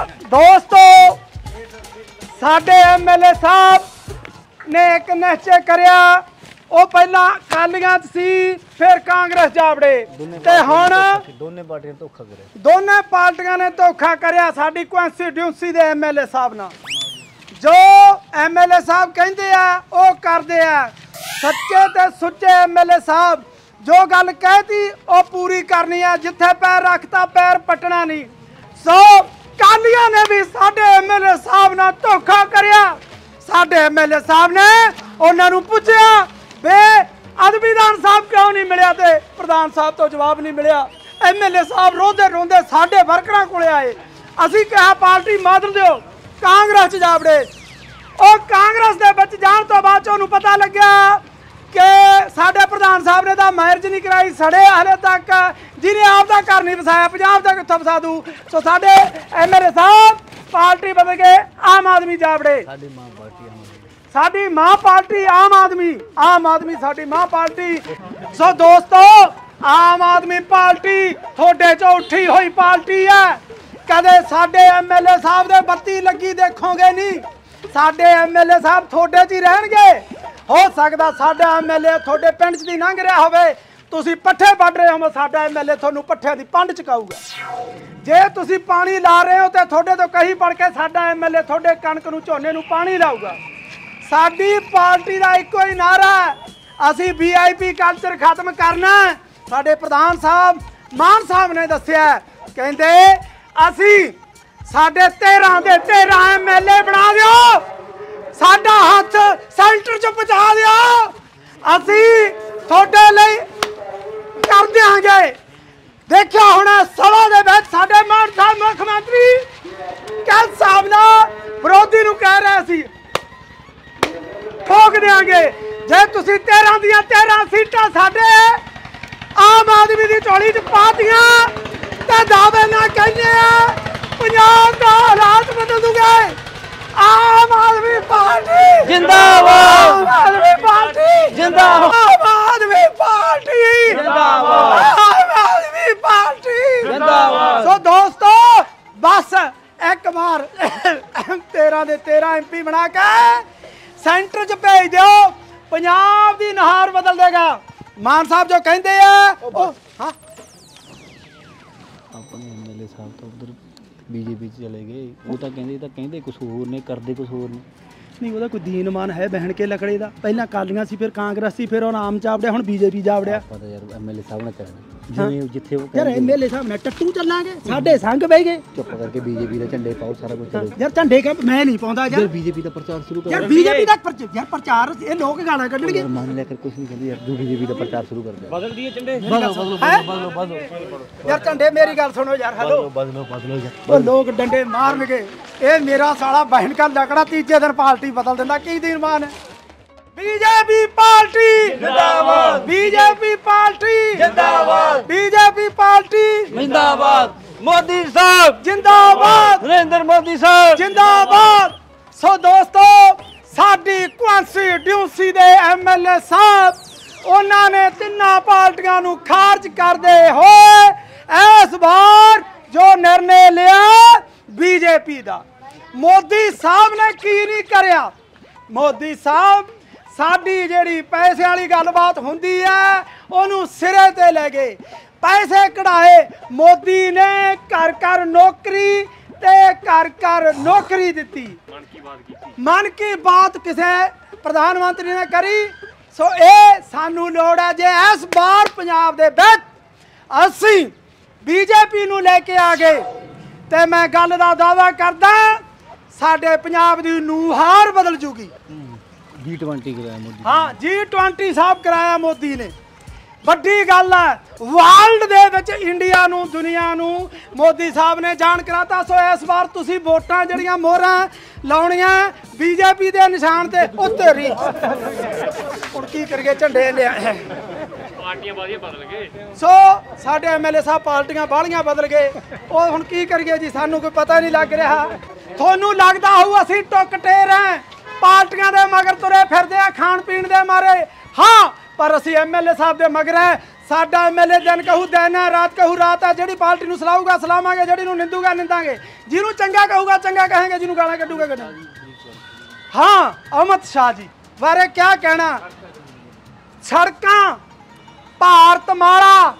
ਦੋਸਤੋ ਸਾਡੇ ਐਮਐਲਏ ਸਾਹਿਬ ਨੇ ਇੱਕ ਨਿਸ਼ਚੈ ਕਰਿਆ। ਉਹ ਪਹਿਲਾਂ ਅਕਾਲੀਆਂ 'ਚ ਸੀ, ਫਿਰ ਕਾਂਗਰਸ ਜਾਵੜੇ, ਤੇ ਹੁਣ ਦੋਨੇ ਪਾਰਟੀਆਂ ਧੋਖਾ ਕਰਿਆ। ਦੋਨੇ ਪਾਰਟੀਆਂ ਨੇ ਧੋਖਾ ਕਰਿਆ ਸਾਡੀ ਕੌਂਸਟੀਟਿਊਂਸੀ ਦੇ ਐਮਐਲਏ ਸਾਹਿਬ ਨਾਲ। ਜੋ ਐਮਐਲਏ ਸਾਹਿਬ ਕਹਿੰਦੇ ਆ ਉਹ ਕਰਦੇ ਆ। ਸੱਚੇ ਤੇ ਸੁੱਚੇ ਐਮਐਲਏ ਸਾਹਿਬ ਜੋ ਗੱਲ ਕਹਿਤੀ ਉਹ ਪੂਰੀ ਕਰਨੀ ਆ। ਜਿੱਥੇ ਪੈਰ ਰੱਖਤਾ ਪੈਰ ਪਟਣਾ ਨਹੀਂ। ਸੋ ਕਾਲੀਆਂ ਨੇ ਵੀ ਸਾਡੇ ਐਮਐਲਏ ਸਾਹਿਬ ਨਾਲ ਧੋਖਾ ਕਰਿਆ। ਸਾਡੇ ਐਮਐਲਏ ਸਾਹਿਬ ਨੇ ਉਹਨਾਂ ਨੂੰ ਪੁੱਛਿਆ ਵੇ ਅਦਬੀਦਾਨ ਸਾਹਿਬ ਕਿਉਂ ਨਹੀਂ ਮਿਲਿਆ, ਤੇ ਪ੍ਰਧਾਨ ਸਾਹਿਬ ਤੋਂ ਜਵਾਬ ਨਹੀਂ ਮਿਲਿਆ। ਐਮਐਲਏ ਸਾਹਿਬ ਰੋਂਦੇ ਰੋਂਦੇ ਸਾਡੇ ਵਰਕਰਾਂ ਕੋਲੇ ਆਏ। ਅਸੀਂ ਕਿਹਾ ਪਾਰਟੀ ਬਦਲ ਦਿਓ, ਕਾਂਗਰਸ 'ਚ ਜਾਵੜੇ। ਉਹ ਕਾਂਗਰਸ ਦੇ ਵਿੱਚ ਜਾਣ ਤੋਂ ਬਾਅਦ 'ਚ ਉਹਨੂੰ ਪਤਾ ਲੱਗਿਆ ਕਿ ਸਾਡੇ ਪ੍ਰਧਾਨ ਸਾਹਿਬ ਨੇ ਤਾਂ ਮੈਰਿਜ ਨਹੀਂ ਕਰਾਈ, ਸੜੇ ਹਲੇ ਤੱਕ, ਜਿਹਨੇ ਆਪ ਦਾ ਘਰ ਨਹੀਂ ਵਸਾਇਆ, ਪੰਜਾਬ ਦਾ ਕਿੱਥੋਂ ਵਸਾ ਦੂ। ਸੋ ਸਾਡੇ ਐਮਐਲਏ ਸਾਹਿਬ ਪਾਰਟੀ ਬਦਲ ਕੇ ਆਮ ਆਦਮੀ ਜਾਵੜੇ। ਸਾਡੀ ਮਾਂ ਪਾਰਟੀ ਆਮ ਆਦਮੀ। ਸਾਡੀ ਮਾਂ ਪਾਰਟੀ ਆਮ ਆਦਮੀ ਆਮ ਆਦਮੀ ਸਾਡੀ ਮਾਂ ਪਾਰਟੀ। ਸੋ ਦੋਸਤੋ ਆਮ ਆਦਮੀ ਪਾਰਟੀ ਤੁਹਾਡੇ ਚੋਂ ਉੱਠੀ ਹੋਈ ਪਾਰਟੀ ਹੈ। ਕਦੇ ਸਾਡੇ ਐਮਐਲਏ ਸਾਹਿਬ ਦੇ ਬੱਤੀ ਲੱਗੀ ਦੇਖੋਗੇ ਨਹੀਂ। ਸਾਡੇ ਐਮਐਲਏ ਸਾਹਿਬ ਤੁਹਾਡੇ 'ਚ ਹੀ ਰਹਿਣਗੇ। ਹੋ ਸਕਦਾ ਸਾਡਾ ਐਮਐਲਏ ਤੁਹਾਡੇ ਪਿੰਡ 'ਚ ਦੀ ਲੰਘ ਰਿਹਾ ਹੋਵੇ, ਤੁਸੀਂ ਪੱਠੇ ਵੱਢ ਰਹੇ ਹੋ, ਸਾਡਾ ਐਮਐਲਏ ਤੁਹਾਨੂੰ ਪੱਠਿਆਂ ਦੀ ਪੰਡ ਚਕਾਊਗਾ। ਜੇ ਤੁਸੀਂ ਪਾਣੀ ਲਾ ਰਹੇ ਹੋ ਤੇ ਤੁਹਾਡੇ ਤੋਂ ਕਹੀ ਪੜ ਕੇ ਸਾਡਾ ਐਮਐਲਏ ਤੁਹਾਡੇ ਕਣਕ ਨੂੰ, ਝੋਨੇ ਨੂੰ ਪਾਣੀ ਲਾਊਗਾ। ਸਾਡੀ ਪਾਰਟੀ ਦਾ ਇੱਕੋ ਹੀ ਨਾਰਾ, ਅਸੀਂ ਵੀਆਈਪੀ ਕਲਚਰ ਖਤਮ ਕਰਨਾ। ਸਾਡੇ ਪ੍ਰਧਾਨ ਸਾਹਿਬ ਮਾਨ ਸਾਹਿਬ ਨੇ ਦੱਸਿਆ, ਕਹਿੰਦੇ ਅਸੀਂ ਸਾਡੇ ਤੇਰਾਂ ਦੇ ਤੇਰਾਂ ਐਮਐਲਏ ਬਣਾ ਦਿਓ, ਸਾਡਾ ਹੱਥ ਸੈਂਟਰ 'ਚ ਪਹੁੰਚਾ ਦਿਓ, ਅਸੀਂ ਤੁਹਾਡੇ ਲਈ ਕਰ ਦਿਆਂਗੇ। ਦੇਖਿਆ ਹੋਣਾ ਸਭਾ ਦੇ ਵਿੱਚ ਸਾਡੇ ਮਾਨ ਸਾਹਿਬ ਮੁੱਖ ਮੰਤਰੀ ਕੱਲ ਸਾਹਿਬ ਨਾਲ ਵਿਰੋਧੀ ਨੂੰ ਕਹਿ ਰਿਹਾ ਸੀ ਠੋਕ ਦਿਆਂਗੇ ਜੇ ਤੁਸੀਂ ਤੇਰਾਂ ਦੀਆਂ ਤੇਰਾਂ ਸੀਟਾਂ ਸਾਡੇ ਆਮ ਆਦਮੀ ਦੀ ਝੋਲੀ 'ਚ ਪਾਤੀਆਂ ਤੇ ਦਾਅਵੇ ਨਾਲ ਕਹਿੰਦੇ ਆ ਪੰਜਾਬ ਦਾ ਹਾਲਾਤ ਬਦਲ ਦੂਗੇ। ਆਮ ਆਦਮੀ ਪਾਰਟੀ ਜਿੰਦਾਬਾਦ। ਆਮ ਆਦਮੀ ਪਾਰਟੀ ਜਿੰਦਾਬਾਦ। ਆਮ ਆਦਮੀ ਪਾਰਟੀ ਜਿੰਦਾਬਾਦ। ਆਮ ਆਦਮੀ ਪਾਰਟੀ ਜਿੰਦਾਬਾਦ। ਸੋ ਦੋਸਤੋ ਬਸ ਇੱਕ ਵਾਰ ਤੇਰਾਂ ਦੇ ਤੇਰਾਂ ਐਮਪੀ ਬਣਾ ਕੇ ਸੈਂਟਰ 'ਚ ਭੇਜ ਦਿਓ, ਪੰਜਾਬ ਦੀ ਨਹਾਰ ਬਦਲ ਦੇਗਾ। ਮਾਨ ਸਾਹਿਬ ਜੋ ਕਹਿੰਦੇ ਆ ਉਹ ਹਾਂ ਆਪਣੇ ਐਮਐਲਏ ਸਾਹਿਬ ਤਾਂ ਉਧਰ ਬੀਜੇਪੀ 'ਚ ਚਲੇ ਗਏ। ਉਹ ਤਾਂ ਕਹਿੰਦੇ ਤਾਂ ਕਹਿੰਦੇ ਕੁਝ ਹੋਰ ਨੇ, ਕਰਦੇ ਕੁਝ ਹੋਰ ਨੇ। ਨਹੀਂ ਉਹਦਾ ਕੋਈ ਦੀਨਮਾਨ ਹੈ ਬਹਿਣ ਕੇ ਲਕੜੇ ਦਾ। ਪਹਿਲਾਂ ਕਾਲੀਆਂ ਸੀ, ਫਿਰ ਕਾਂਗਰਸ ਸੀ, ਫਿਰ ਹੁਣ ਆਮ ਚਾਵੜਿਆ, ਹੁਣ ਬੀਜੇਪੀ ਜਾਵੜਿਆ। ਪਤਾ ਯਾਰ ਐਮਐਲਏ ਸਾਹਿਬ ਨੇ ਕਰਨਾ ਜਿਵੇਂ ਜਿੱਥੇ ਉਹ ਯਾਰ ਕਹਿੰਦੇ ਐਮਐਲਏ ਸਾਹਿਬ ਨਾਲ ਟੱਟੂ ਚੱਲਾਂਗੇ, ਸਾਡੇ ਸੰਗ ਬਹਿ ਗਏ। ਚੁੱਪ ਕਰਕੇ ਬੀਜੇਪੀ ਦੇ ਝੰਡੇ ਪਾਓ, ਸਾਰਾ ਕੁਝ ਚਲੋ। ਯਾਰ ਝੰਡੇ ਕਾ ਮੈਂ ਨਹੀਂ ਪਾਉਂਦਾ ਯਾਰ। ਬੀਜੇਪੀ ਦਾ ਪ੍ਰਚਾਰ ਸ਼ੁਰੂ ਕਰੋ ਯਾਰ ਬੀਜੇਪੀ ਦਾ ਪ੍ਰਚ- ਯਾਰ ਪ੍ਰਚਾਰ ਇਹ ਲੋਕ ਗਾਲਾਂ ਕੱਢਣਗੇ। ਮੰਨ ਲਿਆ ਕਰ ਕੁਝ ਨਹੀਂ ਕਹਿੰਦੇ ਯਾਰ, ਬੀਜੇਪੀ ਦਾ ਪ੍ਰਚਾਰ ਸ਼ੁਰੂ ਕਰ ਦਿਆ। ਬਦਲ ਦੀਏ ਝੰਡੇ ਯਾਰ ਝੰਡੇ ਮੇਰੀ ਗੱਲ ਸੁਣੋ ਯਾਰ। ਹੈਲੋ ਬਦਲੋ ਬਦਲੋ ਯਾਰ। ਉਹ ਲੋਕ ਡੰਡੇ ਮਾਰਨਗੇ। ਇਹ ਮੇਰਾ ਸਾਲਾ ਬਹਿਣ ਕਾ ਲਕੜਾ ਤੀਜੇ ਦਿਨ ਪਾਰਟੀ ਬਦਲ ਦਿੰਦਾ। ਕੀ ਦੀਨਮਾਨ ਹੈ? ਬੀਜੇਪੀ ਪਾਰਟੀ ਜਿੰਦਾਬਾਦ। ਬੀਜੇਪੀ ਪਾਰਟੀ ਜਿੰਦਾਬਾਦ। ਬੀਜੇਪੀ ਪਾਰਟੀ ਜਿੰਦਾਬਾਦ। ਮੋਦੀ ਸਾਹਿਬ ਜਿੰਦਾਬਾਦ। ਨਰਿੰਦਰ ਮੋਦੀ ਸਾਹਿਬ ਜਿੰਦਾਬਾਦ। ਸੋ ਦੋਸਤੋ ਸਾਡੀ ਕੌਂਸਟੀਟਿਊਂਸੀ ਦੇ ਐਮਐਲਏ ਸਾਹਿਬ ਉਹਨਾਂ ਨੇ ਤਿੰਨਾਂ ਪਾਰਟੀਆਂ ਨੂੰ ਖਾਰਜ ਕਰਦੇ ਹੋਏ ਇਸ ਵਾਰ ਜੋ ਨਿਰਣੇ ਲਿਆ ਬੀਜੇਪੀ ਦਾ। ਮੋਦੀ ਸਾਹਿਬ ਨੇ ਕੀ ਨਹੀਂ ਕਰਿਆ। ਮੋਦੀ ਸਾਹਿਬ ਸਾਡੀ ਜਿਹੜੀ ਪੈਸੇ ਵਾਲੀ ਗੱਲਬਾਤ ਹੁੰਦੀ ਹੈ ਉਹਨੂੰ ਸਿਰੇ ਤੇ ਲੈ ਗਏ। ਪੈਸੇ ਕਢਾਏ। ਮੋਦੀ ਨੇ ਘਰ ਘਰ ਨੌਕਰੀ ਤੇ ਘਰ ਘਰ ਨੌਕਰੀ ਦਿੱਤੀ। ਮਨ ਕੀ ਬਾਤ ਕੀਤੀ। ਮਨ ਕੀ ਬਾਤ ਕਿਸੇ ਪ੍ਰਧਾਨ ਮੰਤਰੀ ਨੇ ਕਰੀ। ਸੋ ਇਹ ਸਾਨੂੰ ਲੋੜ ਹੈ ਜੇ ਇਸ ਵਾਰ ਪੰਜਾਬ ਦੇ ਵਿੱਚ ਅਸੀਂ ਬੀਜੇਪੀ ਨੂੰ ਲੈ ਕੇ ਆ ਗਏ ਤੇ ਮੈਂ ਗੱਲ ਦਾ ਦਾਅਵਾ ਕਰਦਾ ਸਾਡੇ ਪੰਜਾਬ ਦੀ ਨੂਹਾਰ ਬਦਲ ਜੂਗੀ। ਜੀ ਟਵੰਟੀ ਕਰਾਇਆ ਮੋਦੀ। ਹਾਂ ਜੀ ਟਵੰਟੀ ਸਾਹਿਬ ਕਰਾਇਆ ਮੋਦੀ ਨੇ। ਵੱਡੀ ਗੱਲ ਹੈ ਵਰਲਡ ਦੇ ਵਿੱਚ ਇੰਡੀਆ ਨੂੰ ਦੁਨੀਆ ਨੂੰ ਮੋਦੀ ਸਾਹਿਬ ਨੇ ਜਾਣ ਕਰਾਤਾ। ਸੋ ਇਸ ਵਾਰ ਤੁਸੀਂ ਵੋਟਾਂ ਜਿਹੜੀਆਂ ਮੋਹਰਾਂ ਲਾਉਣੀਆਂ ਬੀਜੇਪੀ ਦੇ ਨਿਸ਼ਾਨ ਤੇ ਉੱਤੇ ਰੀ ਹੁਣ ਕੀ ਕਰੀਏ ਝੰਡੇ ਲਿਆ। ਪਾਰਟੀਆਂ ਬਾਦੀਆਂ ਬਦਲ ਗਏ। ਸੋ ਸਾਡੇ ਐਮਐਲਏ ਸਾਹਿਬ ਪਾਰਟੀਆਂ ਬਾਹਲੀਆਂ ਬਦਲ ਗਏ। ਉਹ ਹੁਣ ਕੀ ਕਰੀਏ ਜੀ, ਸਾਨੂੰ ਕੋਈ ਪਤਾ ਨਹੀਂ ਲੱਗ ਰਿਹਾ। ਤੁਹਾਨੂੰ ਲੱਗਦਾ ਹੋਊ ਅਸੀਂ ਟੁੱਕਟੇਰ ਹਾਂ, ਪਾਰਟੀਆਂ ਦੇ ਮਗਰ ਤੁਰੇ ਫਿਰਦੇ ਆ ਖਾਣ ਪੀਣ ਦੇ ਮਾਰੇ। ਹਾਂ ਪਰ ਅਸੀਂ ਐਮਐਲਏ ਸਾਹਿਬ ਦੇ ਮਗਰ ਹੈ। ਸਾਡਾ ਐਮਐਲਏ ਦਿਨ ਕਹੂ ਦਿਨ ਹੈ, ਰਾਤ ਕਹੂ ਰਾਤ ਹੈ। ਜਿਹੜੀ ਪਾਰਟੀ ਨੂੰ ਸਲਾਹੂਗਾ ਸਲਾਮਾਂਗੇ, ਜਿਹੜੀ ਨੂੰ ਨਿੰਦੂਗਾ ਨਿੰਦਾਂਗੇ, ਜਿਹਨੂੰ ਚੰਗਾ ਕਹੂਗਾ ਚੰਗਾ ਕਹਾਂਗੇ, ਜਿਹਨੂੰ ਗਾਲਾਂ ਕੱਢੂਗਾ ਕੱਢਾਂਗੇ। ਹਾਂ ਅਮਿਤ ਸ਼ਾਹ ਜੀ ਬਾਰੇ ਕਿਆ ਕਹਿਣਾ। ਸੜਕਾਂ ਭਾਰਤ ਮਾਲਾ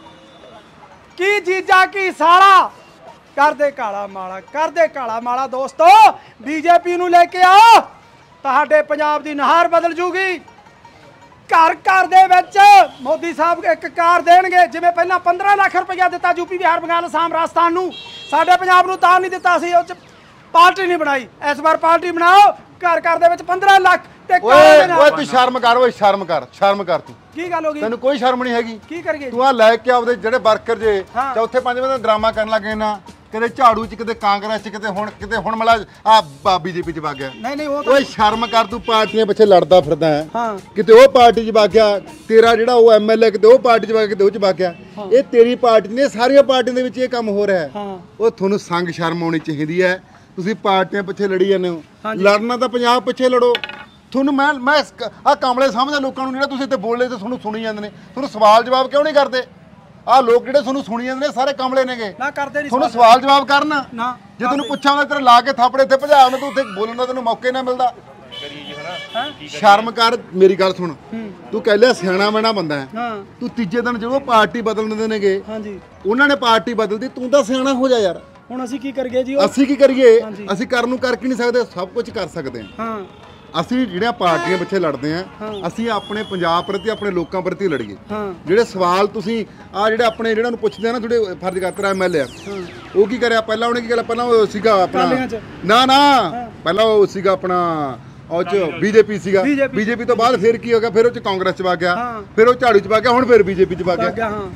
ਕੀ ਜੀਜਾ ਕੀ ਸਾਲਾ ਕਰਦੇ ਕਾਲਾ ਮਾਲਾ, ਕਰਦੇ ਕਾਲਾ ਮਾਲਾ। ਦੋਸਤੋ ਬੀਜੇਪੀ ਨੂੰ ਲੈ ਕੇ ਆਓ, ਤੁਹਾਡੇ ਪੰਜਾਬ ਦੀ ਨਹਾਰ ਬਦਲ ਜੂਗੀ। ਘਰ ਘਰ ਦੇ ਵਿੱਚ ਮੋਦੀ ਸਾਹਿਬ ਇੱਕ ਕਾਰ ਦੇਣਗੇ। ਜਿਵੇਂ ਪਹਿਲਾਂ ਪੰਦਰਾਂ ਲੱਖ ਰੁਪਇਆ ਦਿੱਤਾ ਯੂਪੀ ਬਿਹਾਰ ਬੰਗਾਲ ਅਸਾਮ ਰਾਜਸਥਾਨ ਨੂੰ, ਸਾਡੇ ਪੰਜਾਬ ਨੂੰ ਤਾਂ ਨਹੀਂ ਦਿੱਤਾ ਸੀ। ਉਹ ਚ ਪਾਰਟੀ ਨਹੀਂ ਬਣਾਈ। ਇਸ ਵਾਰ ਪਾਰਟੀ ਬਣਾਓ। ਘਰ ਘਰ ਦੇ ਵਿੱਚ ਪੰਦਰਾਂ ਲੱਖ ਤੇ ਕਾਰ ਓਏ ਦੇ ਨਾਲ। ਓਏ ਤੂੰ ਸ਼ਰਮ ਕਰ, ਓਏ ਸ਼ਰਮ ਕਰ, ਸ਼ਰਮ ਕਰ। ਤੂੰ ਕੀ ਗੱਲ ਹੋ ਗਈ? ਤੈਨੂੰ ਕੋਈ ਸ਼ਰਮ ਨਹੀਂ ਹੈਗੀ। ਕੀ ਕਰੀਏ? ਤੂੰ ਆ ਲੈ ਕੇ ਆਪਦੇ ਜਿਹੜੇ ਵਰਕਰ ਜੇ ਹਾਂ। ਚੌਥੇ ਪੰਜਵੇਂ ਦਾ ਡਰਾਮਾ ਕਰਨ ਲੱਗੇ ਨਾ, ਕਿਤੇ ਝਾੜੂ ਚ, ਕਿਤੇ ਕਾਂਗਰਸ ਚ, ਕਿਤੇ ਹੁਣ ਕਿਤੇ ਹੁਣ ਮਲਾ ਆ ਬੀਜੇਪੀ ਚ ਵਗ ਗਿਆ। ਨਹੀਂ ਨਹੀਂ ਉਹ ਤਾਂ ਓਏ ਸ਼ਰਮ ਕਰ, ਤੂੰ ਪਾਰਟੀਆਂ ਪਿੱਛੇ ਲੜਦਾ ਫਿਰਦਾ ਹੈ। ਹਾਂ ਕਿਤੇ ਉਹ ਪਾਰਟੀ 'ਚ ਵਗ ਗਿਆ, ਤੇਰਾ ਜਿਹੜਾ ਉਹ ਐਮਐਲਏ ਕਿਤੇ ਉਹ ਪਾਰਟੀ 'ਚ ਵਗ ਗਿਆ, ਕਿਤੇ ਉਹ 'ਚ ਵਗ ਗਿਆ। ਇਹ ਤੇਰੀ ਪਾਰਟੀ ਨੇ, ਸਾਰੀਆਂ ਪਾਰਟੀਆਂ ਦੇ ਵਿੱਚ ਇਹ ਕੰਮ ਹੋ ਰਿਹਾ ਹੈ। ਹਾਂ ਉਹ ਤੁਹਾਨੂੰ ਸੰਗ ਸ਼ਰਮ ਆਉਣੀ ਚਾਹੀਦੀ ਹੈ। ਤੁਸੀਂ ਪਾਰਟੀਆਂ ਪਿੱਛੇ ਲੜੀ ਜਾਂਦੇ ਹੋ। ਹਾਂਜੀ। ਲੜਨਾ ਤਾਂ ਪੰਜਾਬ ਪਿੱਛੇ ਲੜੋ। ਤੁਹਾਨੂੰ ਮੈਂ ਮੈਂ ਆ ਕਾਮਲੇ ਸਮਝਦਾ ਲੋਕਾਂ ਨੂੰ, ਜਿਹੜਾ ਤੁਸੀਂ ਇੱਥੇ ਬੋਲਦੇ ਤੇ ਤੁਹਾਨੂੰ ਸੁਣੀ ਜਾਂਦੇ ਨੇ। ਤੁਹਾਨੂੰ ਸਵਾਲ ਜਵਾਬ ਕਿਉਂ ਨਹੀਂ ਕਰਦੇ? ਆਹ ਲੋਕ ਜਿਹੜੇ ਤੁਹਾਨੂੰ ਸੁਣੀ ਜਾਂਦੇ ਨੇ ਸਾਰੇ ਕਾਮਲੇ ਨੇਗੇ। ਨਾ ਕਰਦੇ ਨਹੀਂ ਤੁਹਾਨੂੰ ਸਵਾਲ ਜਵਾਬ ਕਰਨ। ਨਾ ਜੇ ਤੁਹਾਨੂੰ ਪੁੱਛਾਂ ਮੈਂ ਤੇਰੇ ਲਾ ਕੇ ਥਾਪੜੇ ਇੱਥੇ ਭਜਾ ਉਹਨਾਂ ਤੂੰ ਉੱਥੇ ਬੋਲਣ ਦਾ ਤੈਨੂੰ ਮੌਕੇ ਨਾ ਮਿਲਦਾ। ਕਰੀਏ ਜੀ ਹਨਾ। ਸ਼ਰਮ ਕਰ, ਮੇਰੀ ਗੱਲ ਸੁਣ। ਤੂੰ ਕਹਿ ਲਿਆ ਸਿਆਣਾ ਮੈਣਾ ਬੰਦਾ ਹੈ। ਹਾਂ ਤੂੰ ਤੀਜੇ ਦਿਨ ਜਦੋਂ ਪਾਰਟੀ ਬਦਲ ਦਿੰਦੇ ਨੇਗੇ, ਹਾਂਜੀ ਉਹਨਾਂ ਨੇ ਪਾਰਟੀ ਬਦਲਦੀ, ਤੂੰ ਤਾਂ ਸਿਆਣਾ ਹੋ ਜਾ ਯਾਰ। ਹੁਣ ਅਸੀਂ ਕੀ ਕਰੀਏ ਜੀ? ਉਹ ਅਸੀਂ ਕੀ ਕਰੀਏ? ਹਾਂਜੀ। ਅਸੀਂ ਕਰਨ ਨੂੰ ਕਰ ਕੀ ਨਹੀਂ ਸਕਦੇ, ਸਭ ਕੁਝ ਕਰ ਸਕਦੇ ਹਾਂ। ਹਾਂ ਅਸੀਂ ਜਿਹੜੀਆਂ ਪਾਰਟੀਆਂ ਪਿੱਛੇ ਲੜਦੇ ਆ, ਹਾਂ। ਅਸੀਂ ਆਪਣੇ ਪੰਜਾਬ ਪ੍ਰਤੀ, ਆਪਣੇ ਲੋਕਾਂ ਪ੍ਰਤੀ ਲੜੀਏ। ਹਾਂ ਜਿਹੜੇ ਸਵਾਲ ਤੁਸੀਂ ਆ ਜਿਹੜੇ ਆਪਣੇ ਜਿਹੜਾ ਨੂੰ ਪੁੱਛਦੇ ਆ ਨਾ, ਤੁਹਾਡੇ ਫਰਜ਼ ਕਰਤਰਾ ਐਮਐਲਏ ਆ, ਉਹ ਕੀ ਕਰਿਆ ਪਹਿਲਾਂ? ਉਹਨੇ ਕੀ ਕਰਿਆ ਪਹਿਲਾਂ? ਉਹ ਸੀਗਾ ਆਪਣਾ ਅਕਾਲੀਆਂ 'ਚ। ਨਾ ਨਾ ਪਹਿਲਾਂ ਉਹ ਸੀਗਾ ਆਪਣਾ ਉਹ ਚ ਬੀਜੇਪੀ ਸੀਗਾ। ਬੀਜੇਪੀ। ਬੀਜੇਪੀ ਤੋਂ ਬਾਅਦ ਫਿਰ ਕੀ ਹੋ ਗਿਆ? ਫਿਰ ਉਹ ਚ ਕਾਂਗਰਸ ਚ ਵਗ ਗਿਆ, ਹਾਂ। ਫਿਰ ਉਹ ਝਾੜੂ ਚ ਵਗ ਗਿਆ, ਹੁਣ ਫਿਰ ਬੀਜੇਪੀ ਚ ਵਗ ਵਗ ਗਿਆ, ਗਿਆ। ਹਾਂ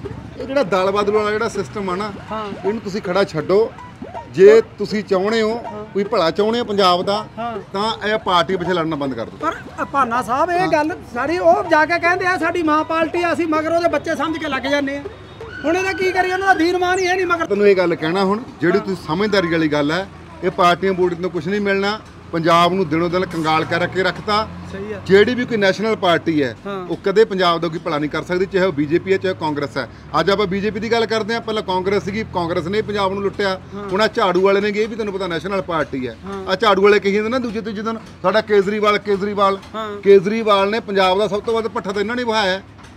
ਇਹ ਜਿਹੜਾ ਦਲ ਬਦਲ ਵਾਲਾ ਜਿਹੜਾ ਸਿਸਟਮ ਆ ਨਾ ਹਾਂ। ਇਹਨੂੰ ਤੁਸੀਂ ਖੜਾ ਛੱਡੋ। ਜੇ ਤੁਸੀਂ ਚਾਹੁੰਦੇ ਹੋ ਕੋਈ ਭਲਾ ਚਾਹੁੰਦੇ ਹੋ ਪੰਜਾਬ ਦਾ ਤਾਂ ਇਹ ਪਾਰਟੀ ਪਿੱਛੇ ਲੜਨਾ ਬੰਦ ਕਰ ਦਿਓ। ਪਰ ਭਾਨਾ ਸਾਹਿਬ ਇਹ ਗੱਲ ਸਾਰੀ ਉਹ ਜਾ ਕੇ ਕਹਿੰਦੇ ਆ ਸਾਡੀ ਮਾਂ ਪਾਰਟੀ ਆ, ਅਸੀਂ ਮਗਰ ਉਹਦੇ ਬੱਚੇ ਸਮਝ ਕੇ ਲੱਗ ਜਾਂਦੇ ਆ। ਹੁਣ ਇਹਦਾ ਕੀ ਕਰੀਏ, ਉਹਨਾਂ ਦਾ ਦੀਨਮਾਨ ਹੀ ਹੈ ਨਹੀਂ ਮਗਰ। ਤੈਨੂੰ ਇਹ ਗੱਲ ਕਹਿਣਾ ਹੁਣ ਜਿਹੜੀ ਤੁਸੀਂ ਸਮਝਦਾਰੀ ਵਾਲੀ ਗੱਲ ਹੈ, ਇਹ ਪਾਰਟੀਆਂ ਬੋਰਡ ਤੋਂ ਕੁਝ ਨਹੀਂ ਮਿਲਣਾ। ਪੰਜਾਬ ਨੂੰ ਦਿਨੋਂ ਦਿਨ ਕੰਗਾਲ ਕਰ ਕੇ ਰੱਖਤਾ। ਸਹੀ ਹੈ। ਜਿਹੜੀ ਵੀ ਕੋਈ ਨੈਸ਼ਨਲ ਪਾਰਟੀ ਹੈ ਉਹ ਕਦੇ ਪੰਜਾਬ ਦਾ ਕੋਈ ਭਲਾ ਨਹੀਂ ਕਰ ਸਕਦੀ, ਚਾਹੇ ਉਹ ਬੀਜੇਪੀ ਹੈ ਚਾਹੇ ਕਾਂਗਰਸ ਹੈ। ਅੱਜ ਆਪਾਂ ਬੀਜੇਪੀ ਦੀ ਗੱਲ ਕਰਦੇ ਹਾਂ, ਪਹਿਲਾਂ ਕਾਂਗਰਸ ਸੀਗੀ, ਕਾਂਗਰਸ ਨੇ ਪੰਜਾਬ ਨੂੰ ਲੁੱਟਿਆ। ਹੁਣ ਆ ਝਾੜੂ ਵਾਲੇ ਨੇ ਇਹ ਵੀ ਤੈਨੂੰ ਪਤਾ ਨੈਸ਼ਨਲ ਪਾਰਟੀ ਹੈ। ਆ ਝਾੜੂ ਵਾਲੇ ਕਹੀ ਜਾਂਦੇ ਨਾ ਦੂਜੇ ਤੀਜੇ ਦਿਨ ਸਾਡਾ ਕੇਜਰੀਵਾਲ ਕੇਜਰੀਵਾਲ ਕੇਜਰੀਵਾਲ ਨੇ ਪੰਜਾਬ ਦਾ ਸਭ ਤੋਂ ਵੱਧ ਭੱਠਾ ਤਾਂ ਇਹਨਾਂ ਨੇ ਵਹਾਇਆ।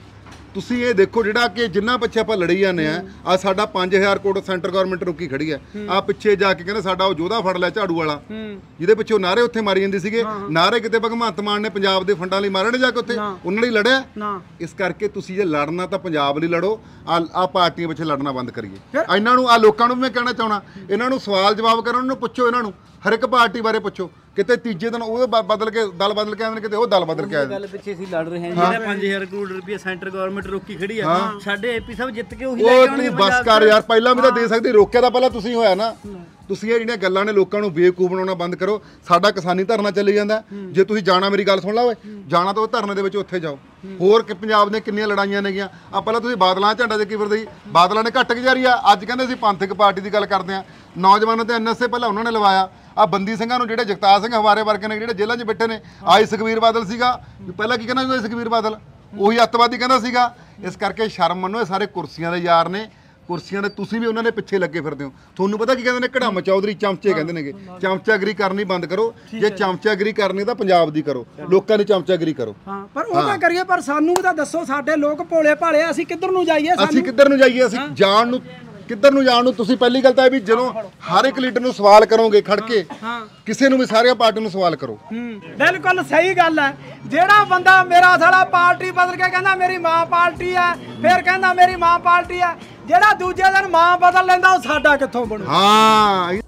ਤੁਸੀਂ ਇਹ ਦੇਖੋ ਜਿਹੜਾ ਕਿ ਜਿੰਨਾ ਪਿੱਛੇ ਆਪਾਂ ਲੜੀ ਜਾਂਦੇ ਆ, ਆ ਸਾਡਾ ਪੰਜ ਹਜ਼ਾਰ ਕਰੋੜ ਸੈਂਟਰ ਗਵਰਨਮੈਂਟ ਰੁਕੀ ਖੜੀ ਹੈ। ਆ ਪਿੱਛੇ ਜਾ ਕੇ ਕਹਿੰਦੇ ਸਾਡਾ ਉਹ ਯੋਧਾ ਫੜ ਲਿਆ ਝਾੜੂ ਵਾਲਾ, ਜਿਹਦੇ ਪਿੱਛੇ ਉਹ ਨਾਰੇ ਉੱਥੇ ਮਾਰੀ ਜਾਂਦੇ ਸੀਗੇ। ਨਾਰੇ ਕਿਤੇ ਭਗਵੰਤ ਮਾਨ ਨੇ ਪੰਜਾਬ ਦੇ ਫੰਡਾਂ ਲਈ ਮਾਰਨ ਜਾ ਕੇ ਉੱਥੇ ਉਹਨਾਂ ਲਈ ਲੜਿਆ। ਇਸ ਕਰਕੇ ਤੁਸੀਂ ਜੇ ਲੜਨਾ ਤਾਂ ਪੰਜਾਬ ਲਈ ਲੜੋ, ਆ ਆ ਪਾਰਟੀਆਂ ਪਿੱਛੇ ਲੜਨਾ ਬੰਦ ਕਰੀਏ। ਇਹਨਾਂ ਨੂੰ ਆ ਲੋਕਾਂ ਨੂੰ ਵੀ ਮੈਂ ਕਹਿਣਾ ਚਾਹਣਾ, ਇਹਨਾਂ ਨੂੰ ਸਵਾਲ ਜਵਾਬ ਕਰਨ ਨੂੰ ਪੁੱਛੋ, ਇਹਨਾਂ ਨੂੰ ਹਰ ਇੱਕ ਪਾਰਟੀ ਬਾਰੇ ਪੁੱਛੋ। ਕਿਤੇ ਤੀਜੇ ਦਿਨ ਉਹ ਬਦਲ ਕੇ ਦਲ ਬਦਲ ਕੇ ਆਉਂਦੇ ਨੇ, ਕਿਤੇ ਉਹ ਦਲ ਬਦਲ ਕੇ ਆਉਂਦੇ ਗੱਲ ਪਿੱਛੇ ਅਸੀਂ ਲੜ ਰਹੇ ਹਾਂ ਜਿਹੜਾ ਪੰਜ ਹਜ਼ਾਰ ਕਰੋੜ ਰੁਪਏ ਸੈਂਟਰ ਗਵਰਨਮੈਂਟ ਰੋਕੀ ਖੜੀ ਆ। ਸਾਡੇ ਏਪੀ ਸਾਹਿਬ ਜਿੱਤ ਕੇ ਉਹੀ ਲੈ ਕੇ ਉਹ ਆਉਣਗੇ ਤੂੰ ਬਸ ਕਰ ਯਾਰ, ਪਹਿਲਾਂ ਵੀ ਤਾਂ ਦੇ ਸਕਦੀ, ਰੋਕਿਆ ਤਾਂ ਪਹਿਲਾਂ ਤੁਸੀਂ ਹੋਇਆ ਨਾ। ਤੁਸੀਂ ਇਹ ਜਿਹੜੀਆਂ ਗੱਲਾਂ ਨੇ ਲੋਕਾਂ ਨੂੰ ਬੇਵਕੂਫ ਬਣਾਉਣਾ ਬੰਦ ਕਰੋ। ਸਾਡਾ ਕਿਸਾਨੀ ਧਰਨਾ ਚੱਲੀ ਜਾਂਦਾ, ਜੇ ਤੁਸੀਂ ਜਾਣਾ ਮੇਰੀ ਗੱਲ ਸੁਣ ਲਾ ਓਏ, ਜਾਣਾ ਤਾਂ ਉਹ ਧਰਨੇ ਦੇ ਵਿੱਚ ਉੱਥੇ ਜਾਓ। ਹੋਰ ਕਿ ਪੰਜਾਬ ਦੀਆਂ ਕਿੰਨੀਆਂ ਲੜਾਈਆਂ ਨੇਗੀਆਂ। ਆ ਪਹਿਲਾਂ ਤੁਸੀਂ ਬਾਦਲਾਂ ਝੰਡਾ ਦੇ ਕੀ ਫਿਰਦੇ, ਬਾਦਲਾਂ ਨੇ ਘੱਟ ਗੁਜ਼ਾਰੀ ਆ, ਅੱਜ ਕਹਿੰਦੇ ਅਸੀਂ ਪੰਥਕ ਪਾਰਟੀ ਦੀ ਗੱਲ ਕਰਦੇ ਆ। ਨੌਜਵਾਨਾਂ ਤੇ ਐਨ ਐਸ ਏ ਪਹਿਲਾਂ ਉਹਨਾਂ ਨੇ ਲਵਾਇਆ। ਆ ਬੰਦੀ ਸਿੰਘਾਂ ਨੂੰ ਜਿਹੜੇ ਜਗਤਾਰ ਸਿੰਘ ਹਵਾਰੇ ਵਰਗੇ ਨੇ ਜਿਹੜੇ ਜੇਲ੍ਹਾਂ 'ਚ ਬੈਠੇ ਨੇ, ਆਈ ਸੁਖਬੀਰ ਬਾਦਲ ਸੀਗਾ, ਪਹਿਲਾਂ ਕੀ ਕਹਿੰਦਾ ਹੁੰਦਾ ਸੁਖਬੀਰ ਬਾਦਲ, ਉਹੀ ਅੱਤਵਾਦੀ ਕਹਿੰਦਾ ਸੀਗਾ। ਇਸ ਕਰਕੇ ਸ਼ਰਮ ਮੰਨੋ, ਇਹ ਸਾਰੇ ਕੁਰਸੀਆਂ ਦੇ ਯਾਰ ਨੇ, ਕੁਰਸੀਆਂ ਦੇ ਤੁਸੀਂ ਵੀ ਉਹਨਾਂ ਦੇ ਪਿੱਛੇ ਲੱਗੇ ਫਿਰਦੇ ਹੋ। ਤੁਹਾਨੂੰ ਪਤਾ ਕੀ ਕਹਿੰਦੇ ਨੇ, ਕੜਮ ਚੌਧਰੀ ਚਮਚੇ ਕਹਿੰਦੇ ਨੇਗੇ। ਚਮਚਾਗਰੀ ਕਰਨੀ ਬੰਦ ਕਰੋ। ਜੇ ਚਮਚਾਗਰੀ ਕਰਨੀ ਤਾਂ ਪੰਜਾਬ ਦੀ ਕਰੋ, ਲੋਕਾਂ ਦੀ ਚਮਚਾਗਰੀ ਕਰੋ। ਹਾਂ ਪਰ ਉਹ ਤਾਂ ਕਰੀਏ, ਪਰ ਸਾਨੂੰ ਵੀ ਤਾਂ ਦੱਸੋ, ਸਾਡੇ ਲੋਕ ਭੋਲੇ ਭਾਲੇ, ਅਸੀਂ ਕਿੱਧਰ ਨੂੰ ਜਾਈਏ? ਅਸੀਂ ਕਿੱਧਰ ਨੂੰ ਜਾਈਏ? ਅਸੀਂ ਜਾਣ ਨੂੰ ਕਿੱਧਰ ਨੂੰ ਜਾਣ ਨੂੰ ਤੁਸੀਂ ਪਹਿਲੀ ਗੱਲ ਤਾਂ ਇਹ ਵੀ ਜਦੋਂ ਹਰ ਇੱਕ ਲੀਡਰ ਨੂੰ ਸਵਾਲ ਕਰੋਗੇ ਖੜ ਕੇ, ਕਿਸੇ ਨੂੰ ਵੀ ਸਾਰੀਆਂ ਪਾਰਟੀ ਨੂੰ ਸਵਾਲ ਕਰੋ। ਬਿਲਕੁਲ ਸਹੀ ਗੱਲ ਹੈ। ਜਿਹੜਾ ਬੰਦਾ ਮੇਰਾ ਸਾਲਾ ਪਾਰਟੀ ਬਦਲ ਕੇ ਕਹਿੰਦਾ ਮੇਰੀ ਮਾਂ ਪਾਰਟੀ ਹੈ, ਫਿਰ ਕਹਿੰਦਾ ਮੇਰੀ ਮਾਂ ਪਾਰਟੀ ਹੈ, ਜਿਹੜਾ ਦੂਜੇ ਦਿਨ ਮਾਂ ਬਦਲ ਲੈਂਦਾ ਉਹ ਸਾਡਾ ਕਿੱਥੋਂ ਬਣੂ? ਹਾਂ।